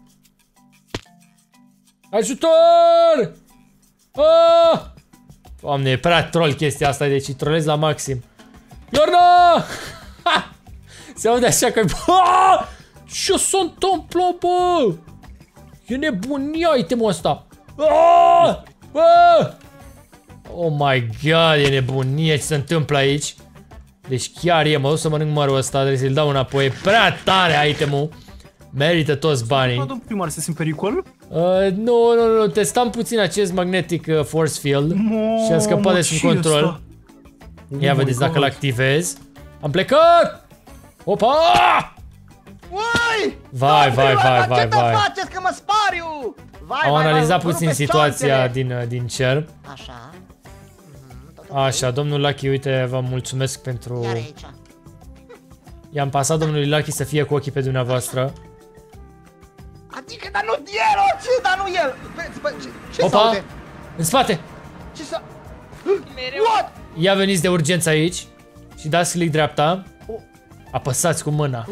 Ajutor! Ah! Doamne, e prea troll chestia asta, deci trolez la maxim. Lorna! Se aude așa că... Bă! Ce se întâmplă, bă? E nebunia itemul ăsta. Ah! Bă! Oh my god, e nebunie ce se întâmplă aici. Deci chiar e, mă duc să mănânc mărul ăsta, trebuie să-l dau înapoi. E prea tare itemul. Merită toți banii. Domnul primar, să simt pericol? Uh, nu, nu, nu, testam puțin acest Magnetic uh, Force Field Mo, și a scăpat de sub control. Ia vedeți dacă îl activez. Am plecat! Opa! Ui! Vai, vai, vai, vai, Ce te vai. faceți că mă spariu? Vai, Am vai, analizat vai, puțin rupe situația șoantele. din, uh, din cer. Așa. Așa, domnul Lucky, uite, vă mulțumesc pentru... Iar aici. I-am pasat domnului Lucky să fie cu ochii pe dumneavoastră. Adică, dar nu el, ce, dar nu el. Bă, bă, ce, ce Opa! s-aude? În spate! Ce s-a... Mereu. What? Ia veniți de urgență aici și dați click dreapta. Apăsați cu mâna.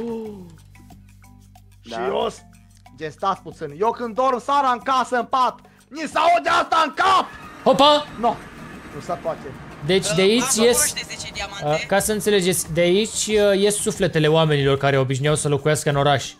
Și eu... Ce stați puțin, eu când dorm seara în casă, în pat, ni s-aude asta în cap! Hopa! No, nu se poate. Deci de aici Vă ies... foloște zece diamante. Uh, ca să înțelegeți, de aici uh, ies sufletele oamenilor care obișnuiau să locuiască în oraș.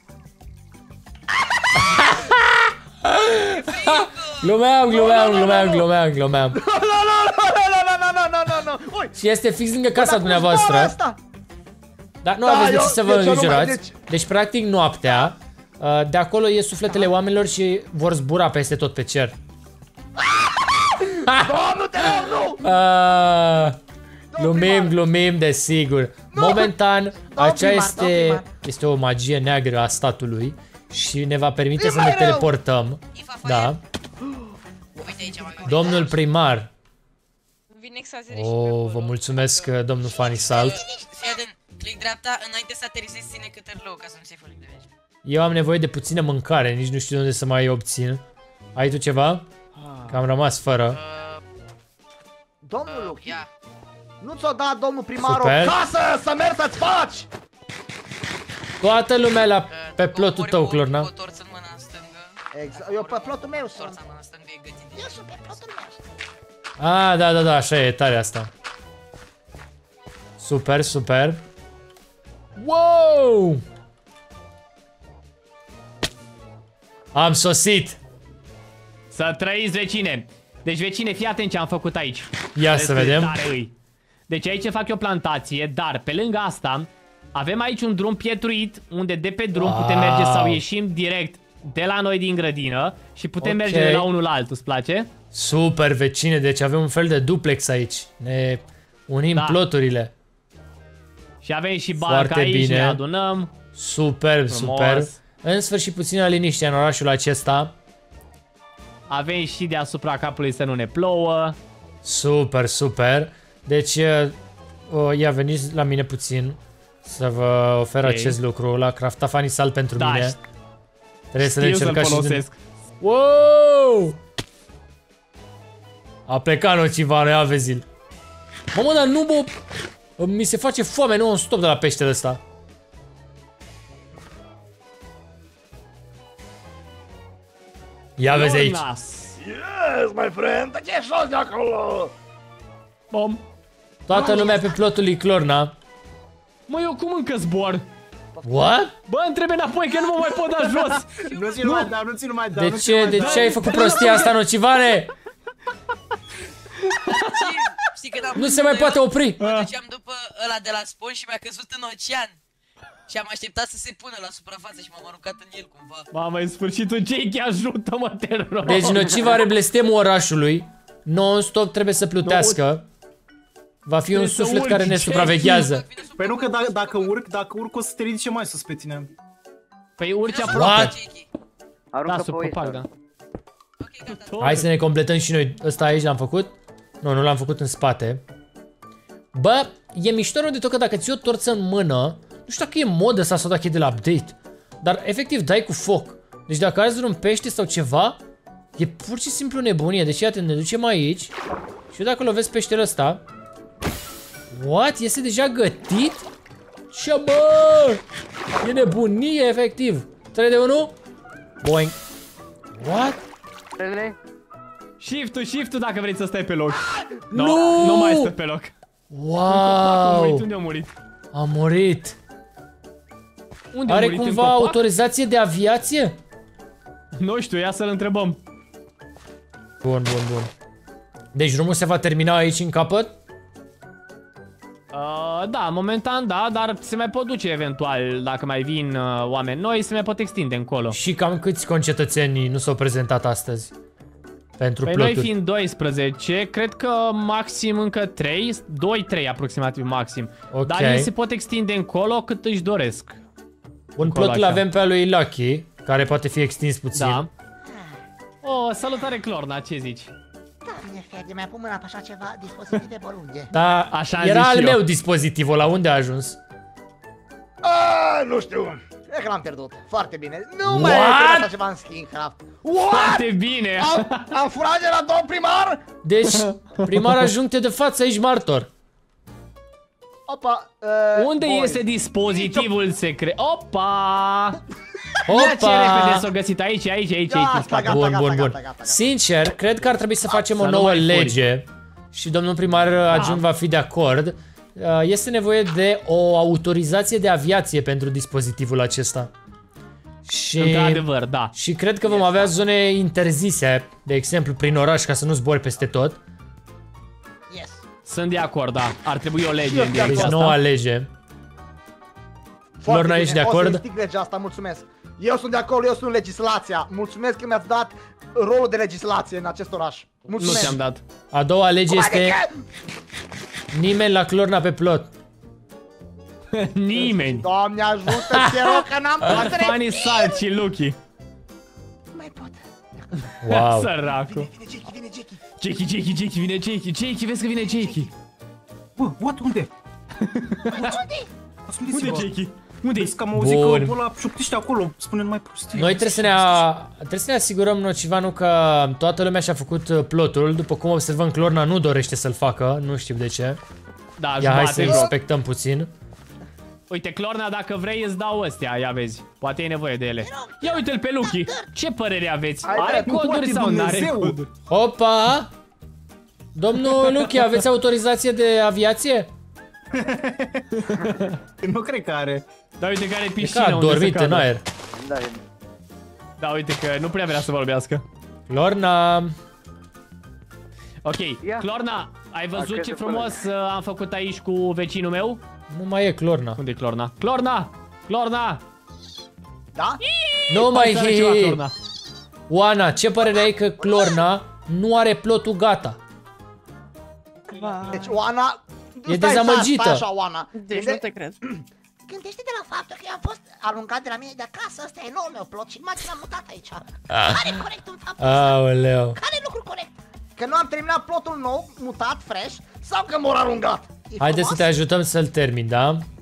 Glumeam, glumeam, glumeam, glumeam, glumeam. Nu, nu, nu, nu, nu, nu, nu, nu, nu, ui! Și este fix lângă casa Dar cum zboară dumneavoastră. asta? Dar nu Da, aveți de eu- ce să vă deci eu nu mai- îngrijorați. deci- Deci practic noaptea, uh, de acolo ies sufletele oamenilor și vor zbura peste tot pe cer. Doamne, te rog, nu! Uh, glumim, primar. glumim, desigur. Momentan, acea primar, este, domn primar. este o magie neagră a statului și ne va permite E să mai ne rău! teleportăm. Ifa, Da. Uite aici, mai Domnul primar. Vin exagerez și pe Oh, acolo. vă mulțumesc, domnul Funny Salt. Fii atent, click dreapta, înainte să aterizezi, ține câte low ca să nu se fă de aici. Eu am nevoie de puțină mâncare, nici nu știu de unde să mai obțin. Ai tu ceva? Că am rămas fără. Uh, Domnul uh, Luchi, ia. nu ți-o dat domnul primar Super. o casă să mergi să-ți faci! Toată lumea la, Uh, pe tu plotul cobori tău, cu- Clorna. Cu o torță în mâna stângă. Exact, eu pe plotul meu sunt. Torța în mâna stângă e gătit. Eu sunt pe plotul meu. Ah, da, da, da, așa e, tare asta. Super, super. Wow! Am sosit. Să trăiți, vecine. Deci, vecine, fii atent ce am făcut aici. Ia Vezi să cât de vedem. tare îi. Deci aici fac eu plantație, dar pe lângă asta avem aici un drum pietruit unde de pe drum Wow. putem merge sau ieșim direct de la noi din grădină și putem Ok. merge de la unul la altul, îți place? Super, vecine, deci avem un fel de duplex aici. Ne unim Da. ploturile. Și avem și Foarte barca aici, bine. ne adunăm. Super, Frumos. super. În sfârșit puțină liniște în orașul acesta. Avem și deasupra capului să nu ne plouă. Super, super. Deci, uh, uh, ia veniți la mine puțin să vă ofer Ok. acest lucru. La crafta Funny Salt pentru Da, mine. știu Trebuie să le să-l încercați și din... folosesc. Wow! A plecat nocivano, ia vezi-l. Mamă, dar nu mă... Mi se face foame non-stop de la peștele ăsta. Ia vezi aici. Lornas. Yes, my friend, dar ce jos de acolo? Bom. Toată lumea pe plotul lui Clorna. Mă, eu cum încă zbor? What? Bă, întrebe înapoi că nu mă mai pot da jos. Nu ți-l mai dau, nu ți-l mai dau. De nu ce? ți-l mai De dau. ce ai făcut prostia asta, nocivane? Știi că Nu se mai poate opri. Mă duceam după ăla de la spon și mi-a căzut în ocean. Și am așteptat să se pună la suprafață și m-am aruncat în el cumva. Mamă, în sfârșitul, Jake, ajută-mă, te rog. Deci nociva are blestemul orașului. Non-stop trebuie să plutească. Va fi un Trebuie să suflet urci, care ne ce supraveghează. Păi nu că dacă, dacă urc, dacă urc o să te ridice mai sus pe tine. Păi urci What? aproape. Aruncă Da, pe sub o copac, istă. da. Ok, gata. Hai să ne completăm și noi. Ăsta aici l-am făcut? Nu, nu l-am făcut în spate. Bă, e mișto de tot că dacă ții o torță în mână, nu știu dacă e mod ăsta sau dacă e de la update, dar efectiv dai cu foc. Deci dacă arzi vreun pește sau ceva, e pur și simplu nebunie. Deci iată, ne ducem aici și eu dacă lovesc peștele ăsta. What? Este deja gătit? Ce bă? E nebunie efectiv. trei de unu. Boing. What? Trele? Shift-ul, shift-ul dacă vrei să stai pe loc. Nu! No, nu mai stă pe loc. A murit, Wow! unde a murit? A murit. Unde a Are murit? În cumva copac? autorizație de aviație? Nu știu, ia să-l întrebăm. Bun, bun, bun. Deci drumul se va termina aici în capăt? Uh, da, momentan da, dar se mai pot duce eventual, dacă mai vin uh, oameni noi, se mai pot extinde încolo. Și cam câți concetățeni nu s-au prezentat astăzi? Pentru Păi ploturi. noi fiind doisprezece, cred că maxim încă trei, doi trei aproximativ maxim. Ok. Dar ei se pot extinde încolo cât își doresc. Un încolo plotul așa. avem pe al lui Lucky, care poate fi extins puțin. Da. Oh, salutare Clorna, ce zici? Da, bine, Fede, mi-a pus mâna pe așa ceva, dispozitive bolunge. Da, Așa era zic al și eu. meu dispozitivul, la unde a ajuns? Ah, nu știu. Cred că l-am pierdut. Foarte bine. Nu What? mai e așa ceva în Skinecraft. What? Foarte bine! Am, am furat de la domn primar? Deci, primar ajungte de față aici martor. Opa, uh, Unde boy. este dispozitivul secret? Opa! Ia ce Opa! repede s-o găsit aici, aici, aici, aici, în Gata, spate. gata, Bun, gata, bun, gata, bun. gata, gata. Sincer, cred că ar trebui să facem Să o nu nouă mai furi. lege și domnul primar adjunct va fi de acord. Uh, Este nevoie de o autorizație de aviație pentru dispozitivul acesta. Și, Într-adevăr, da. și cred că vom avea zone interzise, de exemplu prin oraș, ca să nu zbori peste tot. Yes. Sunt de acord, da. Ar trebui o lege eu în sunt de Deci direcția noua asta. lege. Foarte Lorna, ești bine. de O să acord? ridic legea asta, mulțumesc. Eu sunt de acord, eu sunt legislația. Mulțumesc că mi-ați dat rolul de legislație în acest oraș. Nu Mulțumesc. ți-am dat. A doua lege este Adică, nimeni la Clorna pe plot. Nimeni. Doamne ajută-te, rog, că n-am pot Funny Salt și Lucky. Nu mai pot. Wow. Săracul. Vine Jackie, vine Jackie. Jackie, Jackie, Jackie, vine Jackie. Jackie, vezi că vine Jackie. Bă, what, unde? Unde? Unde Jackie? Unde Vezi că am auzit Bun. că ăla șoptește acolo, spune numai prostii. Noi trebuie să ne, trebuie să ne asigurăm, Nocivanu, că toată lumea și-a făcut plotul. După cum observăm, Clorna nu dorește să-l facă, nu știu de ce. Da, Ia hai să jumate, bro. respectăm puțin. Uite, Clorna, dacă vrei, îți dau astea, ia vezi. Poate ai nevoie de ele. Ia uite-l pe Lucky. Ce părere aveți? Hai, Are da, coduri poate sau n-are Dumnezeu. coduri? Opa! Domnul Lucky, aveți autorizație de aviație? Nu cred că are. Da, uite că are E piscină ca a unde se dormit în cadă. aer. Da, Da, uite că nu prea vrea să vorbească. Lorna, Ok, Ia. Clorna, ai văzut Dacă ce se frumos uh, am făcut aici cu vecinul meu? nu mai e Clorna. Unde e Clorna? Clorna! Clorna! Da? Nu mai Hai să arăt ceva, e. Clorna. Oana, ce părere ai că Clorna nu are plotul gata? Va. Deci Oana... E Stai, dezamăgită. Stai așa, Oana. Deci nu te cred. Gândește-te la faptul că eu am fost aruncat de la mine de acasă, ăsta e noul meu plot și m-ați l-am mutat aici. Care e corect în faptul ăsta? Aoleu. Care e lucru corect? Că nu am terminat plotul nou, mutat, fresh, sau că m-au aruncat? E Haideți să te frumos? ajutăm să-l termin, da?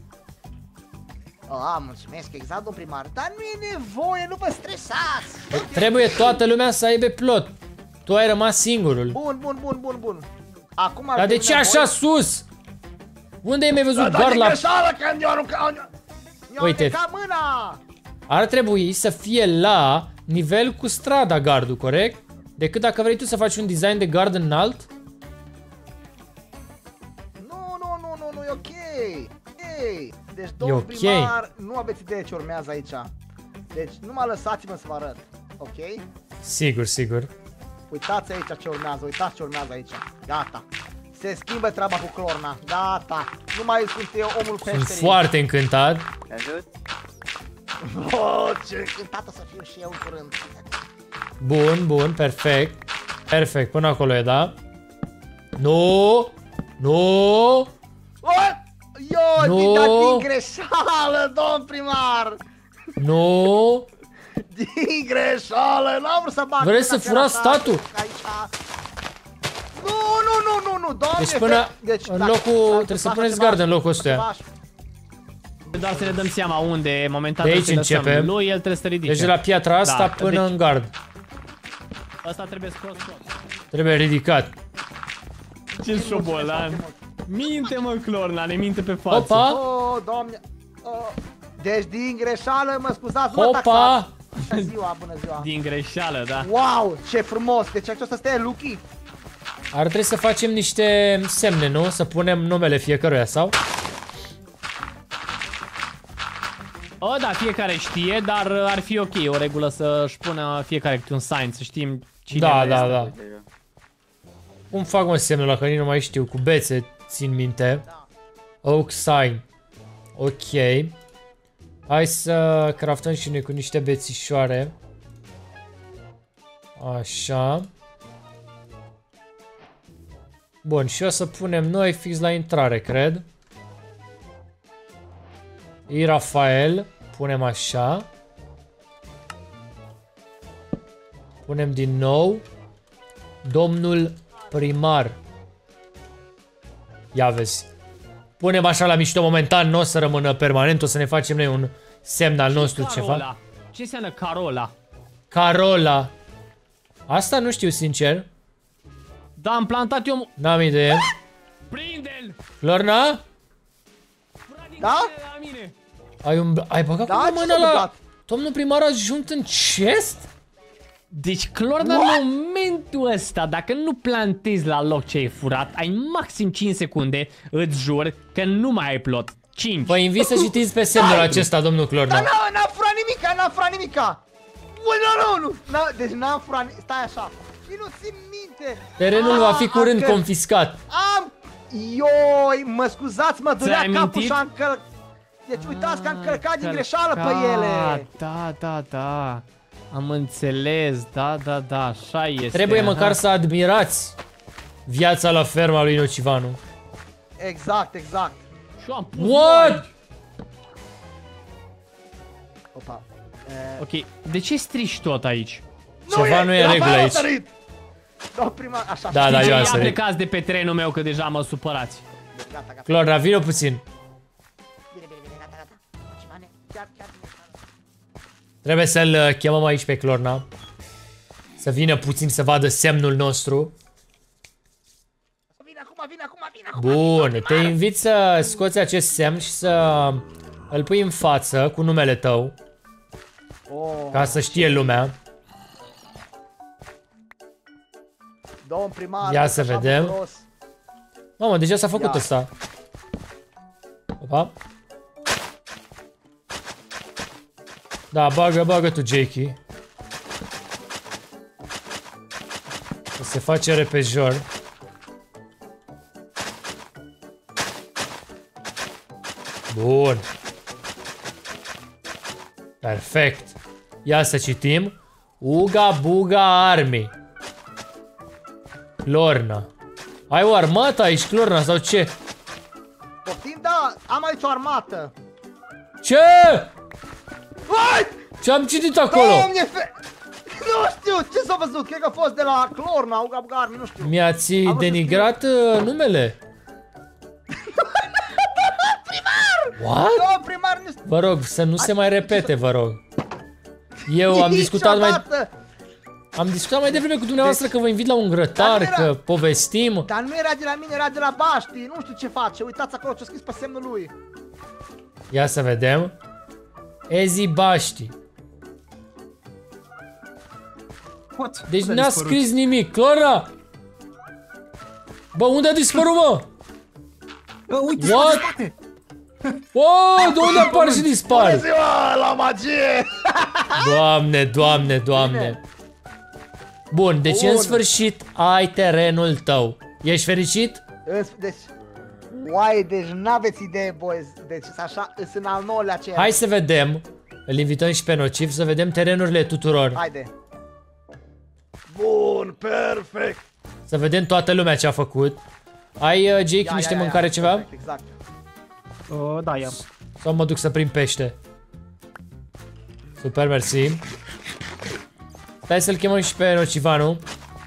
Ah, mulțumesc, exact, domn primar, dar nu e nevoie, nu vă stresați. Trebuie toată lumea să aibă plot. Tu ai rămas singurul. Bun, bun, bun, bun, bun. Acum ar Dar de fi ce așa nevoie- sus? Unde ai mai văzut Da, dar doar e la... greșeală că mi-au aruncat, mi-au Uite. aruncat mâna. Ar trebui să fie la nivel cu strada gardul, corect? Decât dacă vrei tu să faci un design de gard înalt. Nu, nu, nu, nu, nu, e ok. Ei, deci, domn ok. primar, nu aveți idee ce urmează aici. Deci, numai lăsați-mă să vă arăt, ok? Sigur, sigur. Uitați aici ce urmează, uitați ce urmează aici. Gata. Se schimbă treaba cu Clorna. Gata. Nu mai sunt eu omul Sunt peșterii. foarte încântat. te ajut? Oh, ce încântată să fiu și eu în curând. Bun, bun, perfect. Perfect, până acolo e, da? Nu! Nu! Oh! Eu, Nu. din, dar din greșeală, domn primar! Nu! Din greșeală, n-am vrut să bag. Vreți să mâna chiar furați așa, statul? Aici. Nu, nu, nu, nu, nu, doamne! Deci până fe- deci, în dacă- locul... dacă Trebuie să fac puneți ceva, gard în locul ăstuia. ceva- Doar să ne dăm seama unde, momentan De aici trebuie să începem. lăsăm lui, el trebuie să te ridice. Deci de la piatra asta Da, până deci- în gard. Asta trebuie scos tot. Trebuie ridicat. Ce șobolan. Minte, mă, Clorna, ne minte pe față. Opa! Oh, doamne! Oh. Deci din greșeală, mă scuzați, mă Opa! taxați. Bună ziua, bună ziua! Din greșeală, da. Wow, ce frumos! Deci acesta stă Lucky. Ar trebui să facem niște semne, nu? Să punem numele fiecăruia, sau? O, da, fiecare știe, dar ar fi ok, o regulă să-și pună fiecare câte un sign, să știm cine Da, este. da, da. Cum fac mă semnul ăla, că nici nu mai știu, cu bețe, țin minte. Oak sign. Ok. Hai să craftăm și noi cu niște bețișoare. Așa. Bun, și o să punem noi fix la intrare, cred. E Rafael. Punem așa. Punem din nou. Domnul primar. Ia vezi. Punem așa la mișto momentan, nu o să rămână permanent, o să ne facem noi un semn al nostru ceva. Carola. Ce înseamnă Carola? Carola. Asta nu știu sincer. Da, am plantat eu... N-am idee. Prinde-l! Lorna? Da? La mine. Ai, un... Ai băgat Da, cu ce mâna s-a la... întâmplat? Domnul primar a ajuns în chest? Deci, Clorna, în momentul ăsta, dacă nu plantezi la loc ce ai furat, ai maxim cinci secunde, îți jur că nu mai ai plot. cinci. Vă invit să citiți pe semnul acesta, domnul Dar Clorna. n-am n-am furat nimica, n-am furat nimica! Ui, nu, nu, nu! N-am- Deci n-am furat ni- Stai așa. Și nu țin minte! Terenul va fi Ah, curând am că- confiscat. Am... Ioi, mă scuzați, mă durea Ți-ai capul amintit? și am căl... Deci uitați că am călcat din greșeală pe ele! Da, da, da. Am înțeles, da, da, da, așa este. Trebuie aha. măcar să admirați viața la ferma lui Nocivanu. Exact, exact. Și eu am pus What? bani. Opa. Ok, de ce strici tot aici? Ceva nu e în regulă aici. Domn primar, așa. Da, da, eu am Ia sărit. plecați de pe terenul meu că deja mă supărați. Gata, gata. Clorna, vină puțin. Bine, bine, bine, gata, gata. Nocivane, chiar, chiar. Trebuie să-l chemăm aici pe Clorna. Să vină puțin să vadă semnul nostru. Vine acum, vine acum, vine acum. Bun, te invit să scoți acest semn și să îl pui în față cu numele tău. Oh, Ca să știe lumea. domn primar. Ia să așa vedem. bucuros. Mamă, deja s-a făcut Ia. ăsta. Opa. Da, bagă, bagă tu, Jakey. Să se face repejor. Bun. Perfect. Ia să citim. Uga Buga Army. Clorna. Ai o armată aici, Clorna, sau ce? Poftim, da, am aici o armată. Ce? Ce am citit acolo? Doamne, fe... Nu știu, ce s-a văzut? Cred că a fost de la Clorna, Uga Buga Army, nu știu. Mi-ați Am denigrat uh, numele. What? Domn primar, nu știu. Vă rog, să nu se mai repete, vă rog. Eu am discutat mai... Niciodată. Am discutat mai devreme cu dumneavoastră că vă invit la un grătar, Dar nu era- că povestim. Dar nu era de la mine, era de la Baști, nu știu ce face. Uitați acolo ce-a scris pe semnul lui. Ia să vedem. Ezi Baști. What? Deci Unde a n-a dispărut? scris nimic. Clora! Bă, unde a dispărut, mă? Bă, uite, What? în spate! Oh, de unde apar și dispar? Ziua, la magie! Doamne, doamne, doamne. Bun, deci Bun. în sfârșit ai terenul tău. Ești fericit? Deci, uai, deci n-aveți idee, boys. Deci așa, sunt în al nouălea aceea. Hai să vedem. Îl invităm și pe Nociv să vedem terenurile tuturor. Haide. Bun, perfect. Să vedem toată lumea ce a făcut. Ai, uh, Jake, Ia, niște ia, ia, mâncare ceva? perfect, exact. Uh, da, ia. Sau mă duc să prind pește? Super, mersi. Stai să-l chemăm și pe Nocivanu.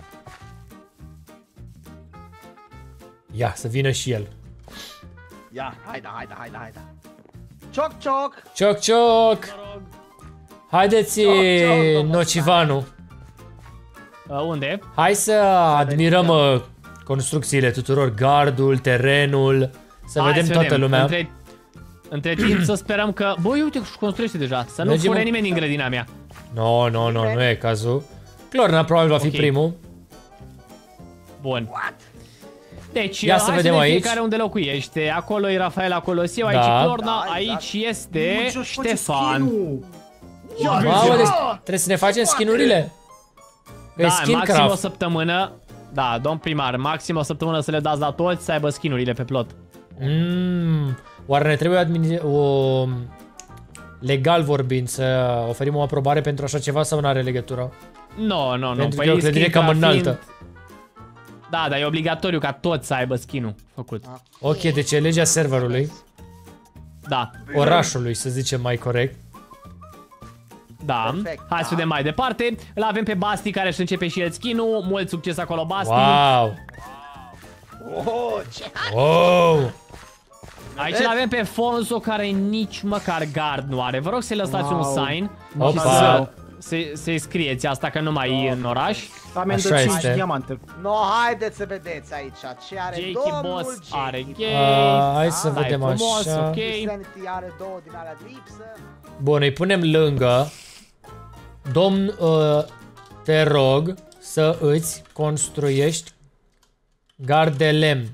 Ia, să vină și el. Ia, haide, haide, haide, haide. Cioc, cioc. Cioc, cioc! Haideți, Cioc, cioc, domnul Nocivanu. Uh, unde? Hai să admirăm uh, construcțiile tuturor, gardul, terenul, să Hai vedem să toată vedem. lumea. Între, între timp să sperăm că... Băi, uite, își construiește deja. Să nu Mergem fure în- nimeni din grădina mea. No, no, no, nu e cazul. Clorna probabil va fi Ok. primul. Bun. Deci, Ia uh, să hai vedem să aici. fiecare unde locuiește. Acolo e Rafaela Colosiu, aici Da. e Clorna, Da, exact. aici este Bă, ce-și face Ștefan. skin-ul? Mamă, deci trebuie să ne facem skinurile. Că e Da, skin maxim o craft. săptămână. Da, domn primar, maxim o săptămână să le dați la toți să aibă skinurile pe plot. Mm, oare ne trebuie admini- o... legal vorbind să oferim o aprobare pentru așa ceva sau nu are legătură? Nu, no, nu, no, nu. Pentru Păi că e o clădire skin cam ca înaltă. fiind- Da, dar e obligatoriu ca toți să aibă skin-ul făcut. Ok, deci e legea serverului, Da, orașului să zicem mai corect. da. Perfect, Hai da. să vedem mai departe. Îl avem pe Basti care își începe și el skin-ul. Mult succes acolo, Basti. Wow! Oh, ce Wow! Aici îl avem pe Fonso care nici măcar gard nu are. Vă rog să-i lăsați Wow. un sign. Opa. Și să, să, să-i scrieți asta că nu mai e în oraș. Amendă Așa cinci este. diamante. No, haideți să vedeți aici ce are Jakey domnul Boss Jakey. are gay. Uh, hai să Stai vedem frumos, așa. ok. Sanity are două din alea de lipsă. Bun, îi punem lângă. Domn, uh, te rog să îți construiești gard de lemn.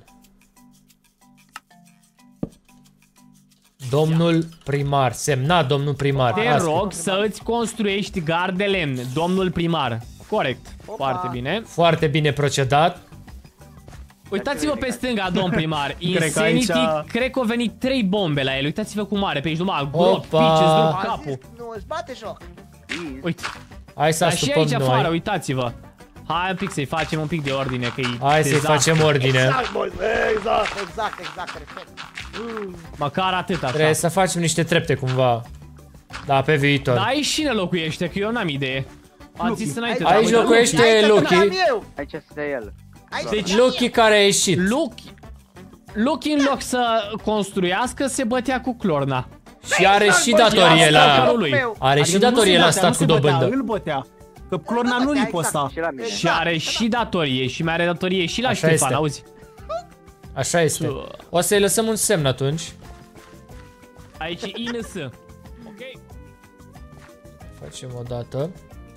Domnul primar, semnat domnul primar. Te Asta. rog să îți construiești gard de lemn, domnul primar. Corect. Foarte bine. Foarte bine procedat. Uitați-vă pe stânga, domn primar. Cred că Insanity, aici- cred că au venit trei bombe la el. Uitați-vă cum are pe aici, numai grot, Opa. pice, îți duc Am capul. zis, nu, îți bate joc. Uite, Hai să dar și astupăm aici afară, noi. uitați-vă. Hai un pic să-i facem un pic de ordine, că e Hai să-i dezastru. facem ordine. Exact, boys, exact, exact, exact, perfect. Măcar atât așa. Trebuie să facem niște trepte cumva. Da, pe viitor. Da, aici cine locuiește? Că eu n-am idee. Ați zis înainte. Aici, aici locuiește Aici Lucky. eu. Aici stă el. Deci Lucky care a ieșit. Lucky. Lucky în loc să construiască se bătea cu Clorna. Și are și datorie la... Are și datorie la stat cu dobândă. Îl bătea. Că Clorna nu li pe ăsta. Și la mine. Și are și datorie și mai are datorie și la Așa Ștefan, este. auzi? Așa este. O să-i lăsăm un semn atunci. Aici e I N S. Ok. Facem o dată.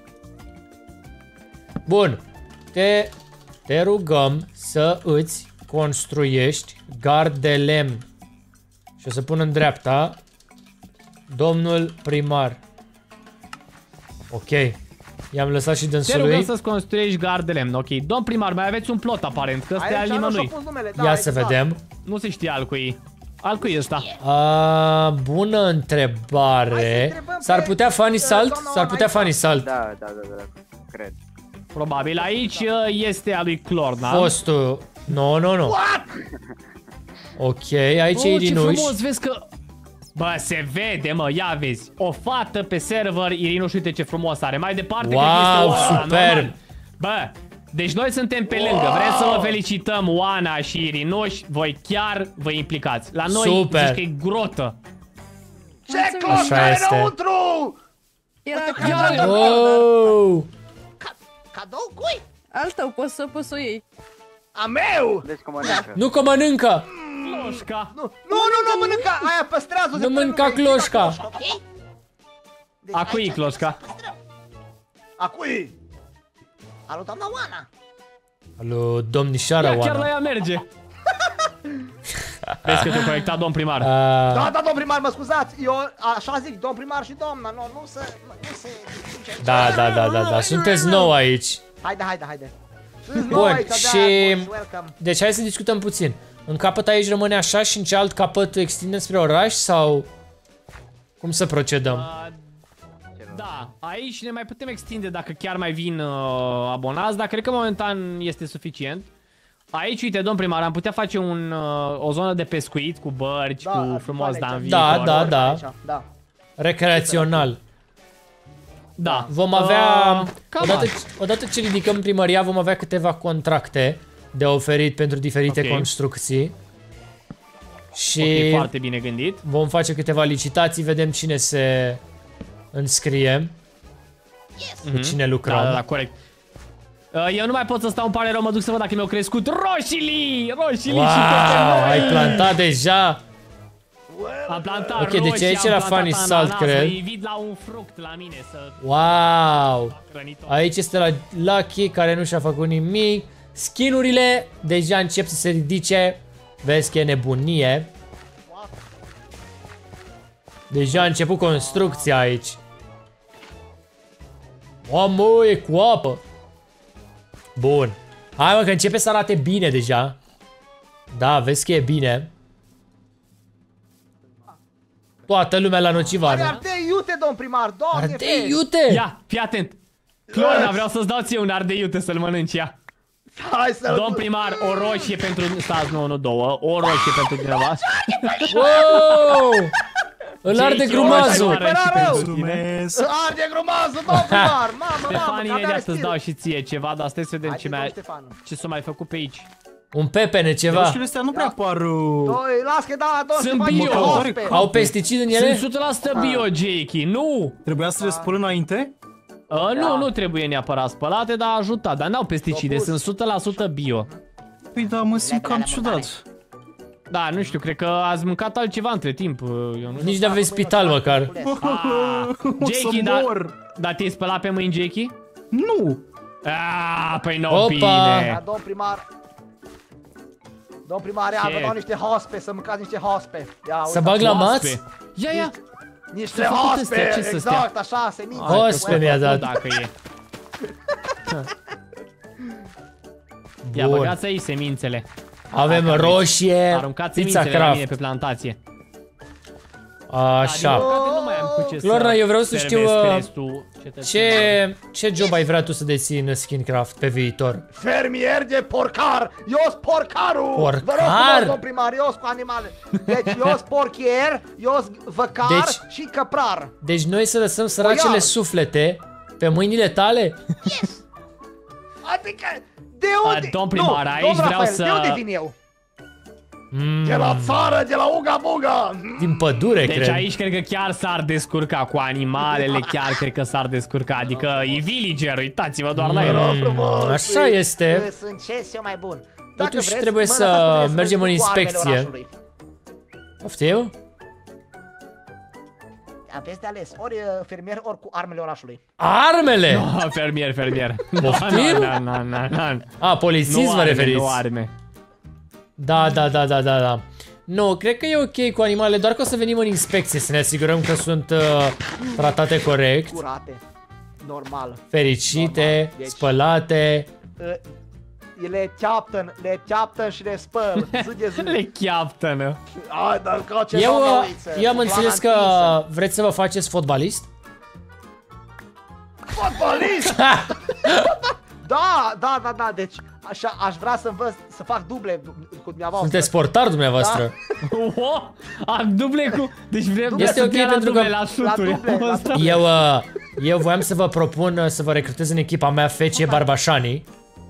Bun. Te, te rugăm să îți construiești gard de lemn. Și o să pun în dreapta domnul primar. Ok. I-am lăsat și Te dânsului. rugăm să-ți construiești gard de lemn, ok. Domn primar, mai aveți un plot aparent, că ăsta e al nimănui. Ia să vedem. Nu se știe al cui. Al cui e ăsta? A, bună întrebare. S-ar putea Funny Salt? S-ar putea Funny Salt. Da, da, da, da, cred. Probabil. Aici uh, este al lui Clorna. Fostul. Nu, nu, nu. Ok, aici e Oh, ce Irinuș. frumos, vezi că... Bă, se vede, mă, ia vezi. O fată pe server, Irinuș, uite ce frumos are. Mai departe, Wow, cred că este Oana, superb. normal. Bă, deci noi suntem pe lângă. Vrem să vă felicităm, Oana și Irinuș. Voi chiar vă implicați. La noi Super. zici că e grotă. Ce cloșca Așa are este. înăuntru? Era Oh! Cadou cui? al tău, poți să, poți să o iei. A meu! Deci cum mănâncă. Nu că mănâncă! Cloșca. Nu, nu, nu, nu mănânca! Aia păstrează-o. Nu mânca cloșca! A cui e cloșca? A cui? Alo, doamna Oana! Alo, domnișoara Ia, chiar la Oana. ea merge. Vezi că te-a conectat, domn primar. A, Da, da, domn primar, mă scuzați, eu așa zic, domn primar și doamna, nu, nu se, nu se... da, da, da, da, da. Sunteți nou aici. Haide, haide, haide. Sunt nou Bun, aici, da, și... boys, welcome. Deci hai să discutăm puțin. În capăt aici rămâne așa și în cealalt capăt extindem spre oraș sau... Cum să procedăm? Uh, Da, aici ne mai putem extinde dacă chiar mai vin uh, abonați, dar cred că momentan este suficient. Aici, uite, domn primar, am putea face un, uh, o zonă de pescuit cu bărci, Da, cu ar fi frumos fain dan aici. viitor. Da, da, da. Aici, da. Recreațional. Da. Vom avea... Uh, cam odată, asta. odată ce ridicăm primăria, vom avea câteva contracte de oferit pentru diferite Ok. construcții. Și Ok, foarte bine gândit. vom face câteva licitații, vedem cine se înscrie, cu cine lucrăm. Da, da, da, corect. Uh, eu nu mai pot să stau, îmi pare rău, mă duc să văd dacă mi-au crescut roșilii! Roșilii și peste Wow, noi! ai plantat deja? Am plantat Ok, deci roșii, aici am era plantat funny ananas, salt, cred. Mă invit la un fruct la mine să Wow! hrănitor. Aici este la Lucky, care nu și-a făcut nimic. Skinurile deja încep să se ridice. Vezi că e nebunie. Deja a început construcția aici. Mamă, e cu apă. Bun. Hai mă, că începe să arate bine deja. Da, vezi că e bine. Toată lumea la Are nocivară. ardei iute, domn primar, doamne, Ardei vezi? iute! Ia, fii atent! Clorna, vreau să-ți dau ție un ardei iute să-l mănânci, ia. Hai să-l... Domn primar, o roșie pentru... Stați, nu, nu două, o roșie pentru dumneavoastră. Wow! Îl arde Jake, grumazul. o roșie și pentru tine. Mulțumesc. Arde grumazul, domn primar, mamă, mamă, Ștefan, că avea imediat îți stil. dau și ție ceva, dar stai să vedem Haide, ce, domn mai... Ștefan. ce s-a mai făcut pe aici. Un pepene, ceva. Roșiile astea nu prea par... uh, Doi, las că da, domn Sunt Ștefan, niște bio. hospe. Au pesticid în Sunt ele? o sută la sută bio, Jakey, nu! Trebuia să le spăl înainte? Uh, nu, nu trebuie neapărat spălate, dar ajută, dar n-au pesticide, Propus. sunt o sută la sută bio. Păi da, mă simt cam ciudat. Da, nu știu, cred că ați mâncat altceva între timp, uh, eu nu Nici n-aveți spital măcar. Ah, O să Jakey, da, mor. da te-ai spălat pe mâini, Jakey? Nu! Ah, păi nu, Opa! bine. Da, domn primar. Domn primar, ia, Ce? vă dau niște hospe, să mâncați niște hospe. Ia, Să uitați. bag la maț? Oaspe. Ia, ia. Niște S-a făcut hospe, astea, ce să stea? exact, așa, semințe. Hospe mi-a dat. Dacă e. Ia, Bun. băgați aici semințele. Avem Dacă roșie, Aruncați pizza semințele la mine craft. pe plantație. Așa. Poate nu mai am cu ce Clorna, să eu vreau să știu servesc uh, restul cetățenilor. ce, ce job ai vrea tu să deții în Skincraft pe viitor? Fermier de porcar! Eu sunt porcarul! Porcar? Vă rog frumos, domn primar, eu sunt cu animale. Deci eu sunt porchier, eu sunt văcar Deci- și căprar. Deci noi să lăsăm săracele Oiar. suflete pe mâinile tale? Yes! Adică, de unde? A, domn primar, nu, aici domn vreau Rafael, să- de unde vin eu? Mm, De la țară, de la Uga Buga! din pădure, Deci cred. aici cred că chiar s-ar descurca cu animalele, chiar cred că s-ar descurca, adică e villager, uitați-vă doar la el. Mm, așa este. Sunt ce eu mai bun. Dacă Totuși vreți, trebuie mă să lăsați să mergem în cu armele inspecție. orașului. Poftim? Aveți de ales, ori uh, fermier, ori cu armele orașului. Armele! Ah, fermier, fermier. Poftim? Na, na, na, na. A, polițist Nu vă arme, referiți? nu arme. Da, da, da, da, da, da. Nu, cred că e ok cu animalele, doar că o să venim în inspecție să ne asigurăm că sunt uh, tratate corect, Curate. Normal. fericite, Normal. Deci- spălate. Uh, le ceaptă, le ceaptă și le spăl. Zi de zi. Le captain. Ai, dar ca ce Eu, doamnă uh, uiță, eu am cu înțeles că plana vreți să vă faceți fotbalist? întinsă. Fotbalist! Da, da, da, da, deci așa aș vrea să învăț să fac duble cu dumneavoastră. Sunteți portar dumneavoastră? Oh, am duble cu... Deci vrem Este să ok fie la pentru duble, că- la șuturi. La duble, la duble. Eu, uh, eu voiam să vă propun uh, să vă recrutez în echipa mea Fece Barbașani.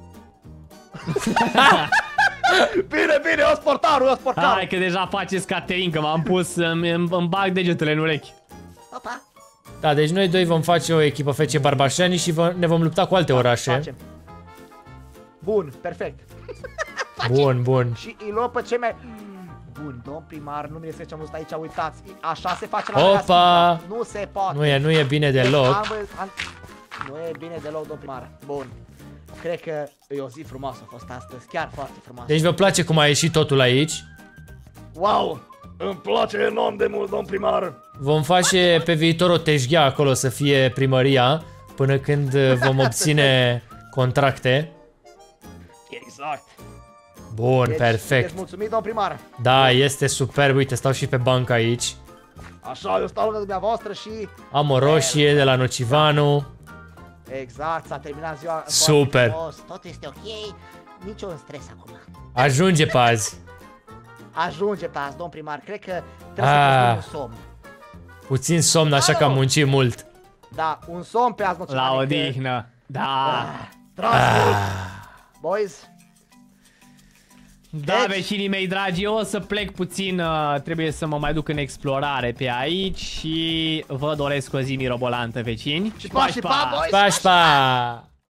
Bine, bine, eu sportarul, eu sportarul. Hai că deja faceți Caterin, că m-am pus, îmi, îmi îmi bag degetele în urechi. Opa. Da, deci noi doi vom face o echipă Fece Barbașani și vă, ne vom lupta cu alte orașe. Facem. Bun, perfect. Bun, bun. Și îi luăm pe cei mai... Bun, domn primar, nu mi-e ce am văzut aici, uitați, așa se face la Opa! Mega Skin. Nu se poate. Nu e, nu e bine Am, deloc. am, nu e bine deloc, domn primar. Bun. Cred că e o zi frumoasă a fost astăzi, chiar foarte frumoasă. Deci vă place cum a ieșit totul aici? Wow! Îmi place enorm de mult, domn primar. Vom face pe viitor o teșghea acolo să fie primăria până când vom obține contracte. Exact. Bun, Deci, perfect. sunteți mulțumit, domn primar. Da, este superb. Uite, stau și pe bancă aici. Așa, eu stau lângă dumneavoastră și... Am o roșie de la Nocivanu. Exact, s-a terminat ziua. Super. foarte frumos, totul este ok, niciun stres acum. Ajunge pe azi. Ajunge pe azi, domn primar, cred că trebuie Ah. să construim un somn. Puțin somn, așa că am muncit mult. Da, un somn pe azi, La odihnă. Da. Transport. Boys. Da, Deci- vecinii mei dragi, eu o să plec puțin, uh, trebuie să mă mai duc în explorare pe aici și vă doresc o zi mirobolantă, vecini. Și pa, și pa, boys. Pa, și pa!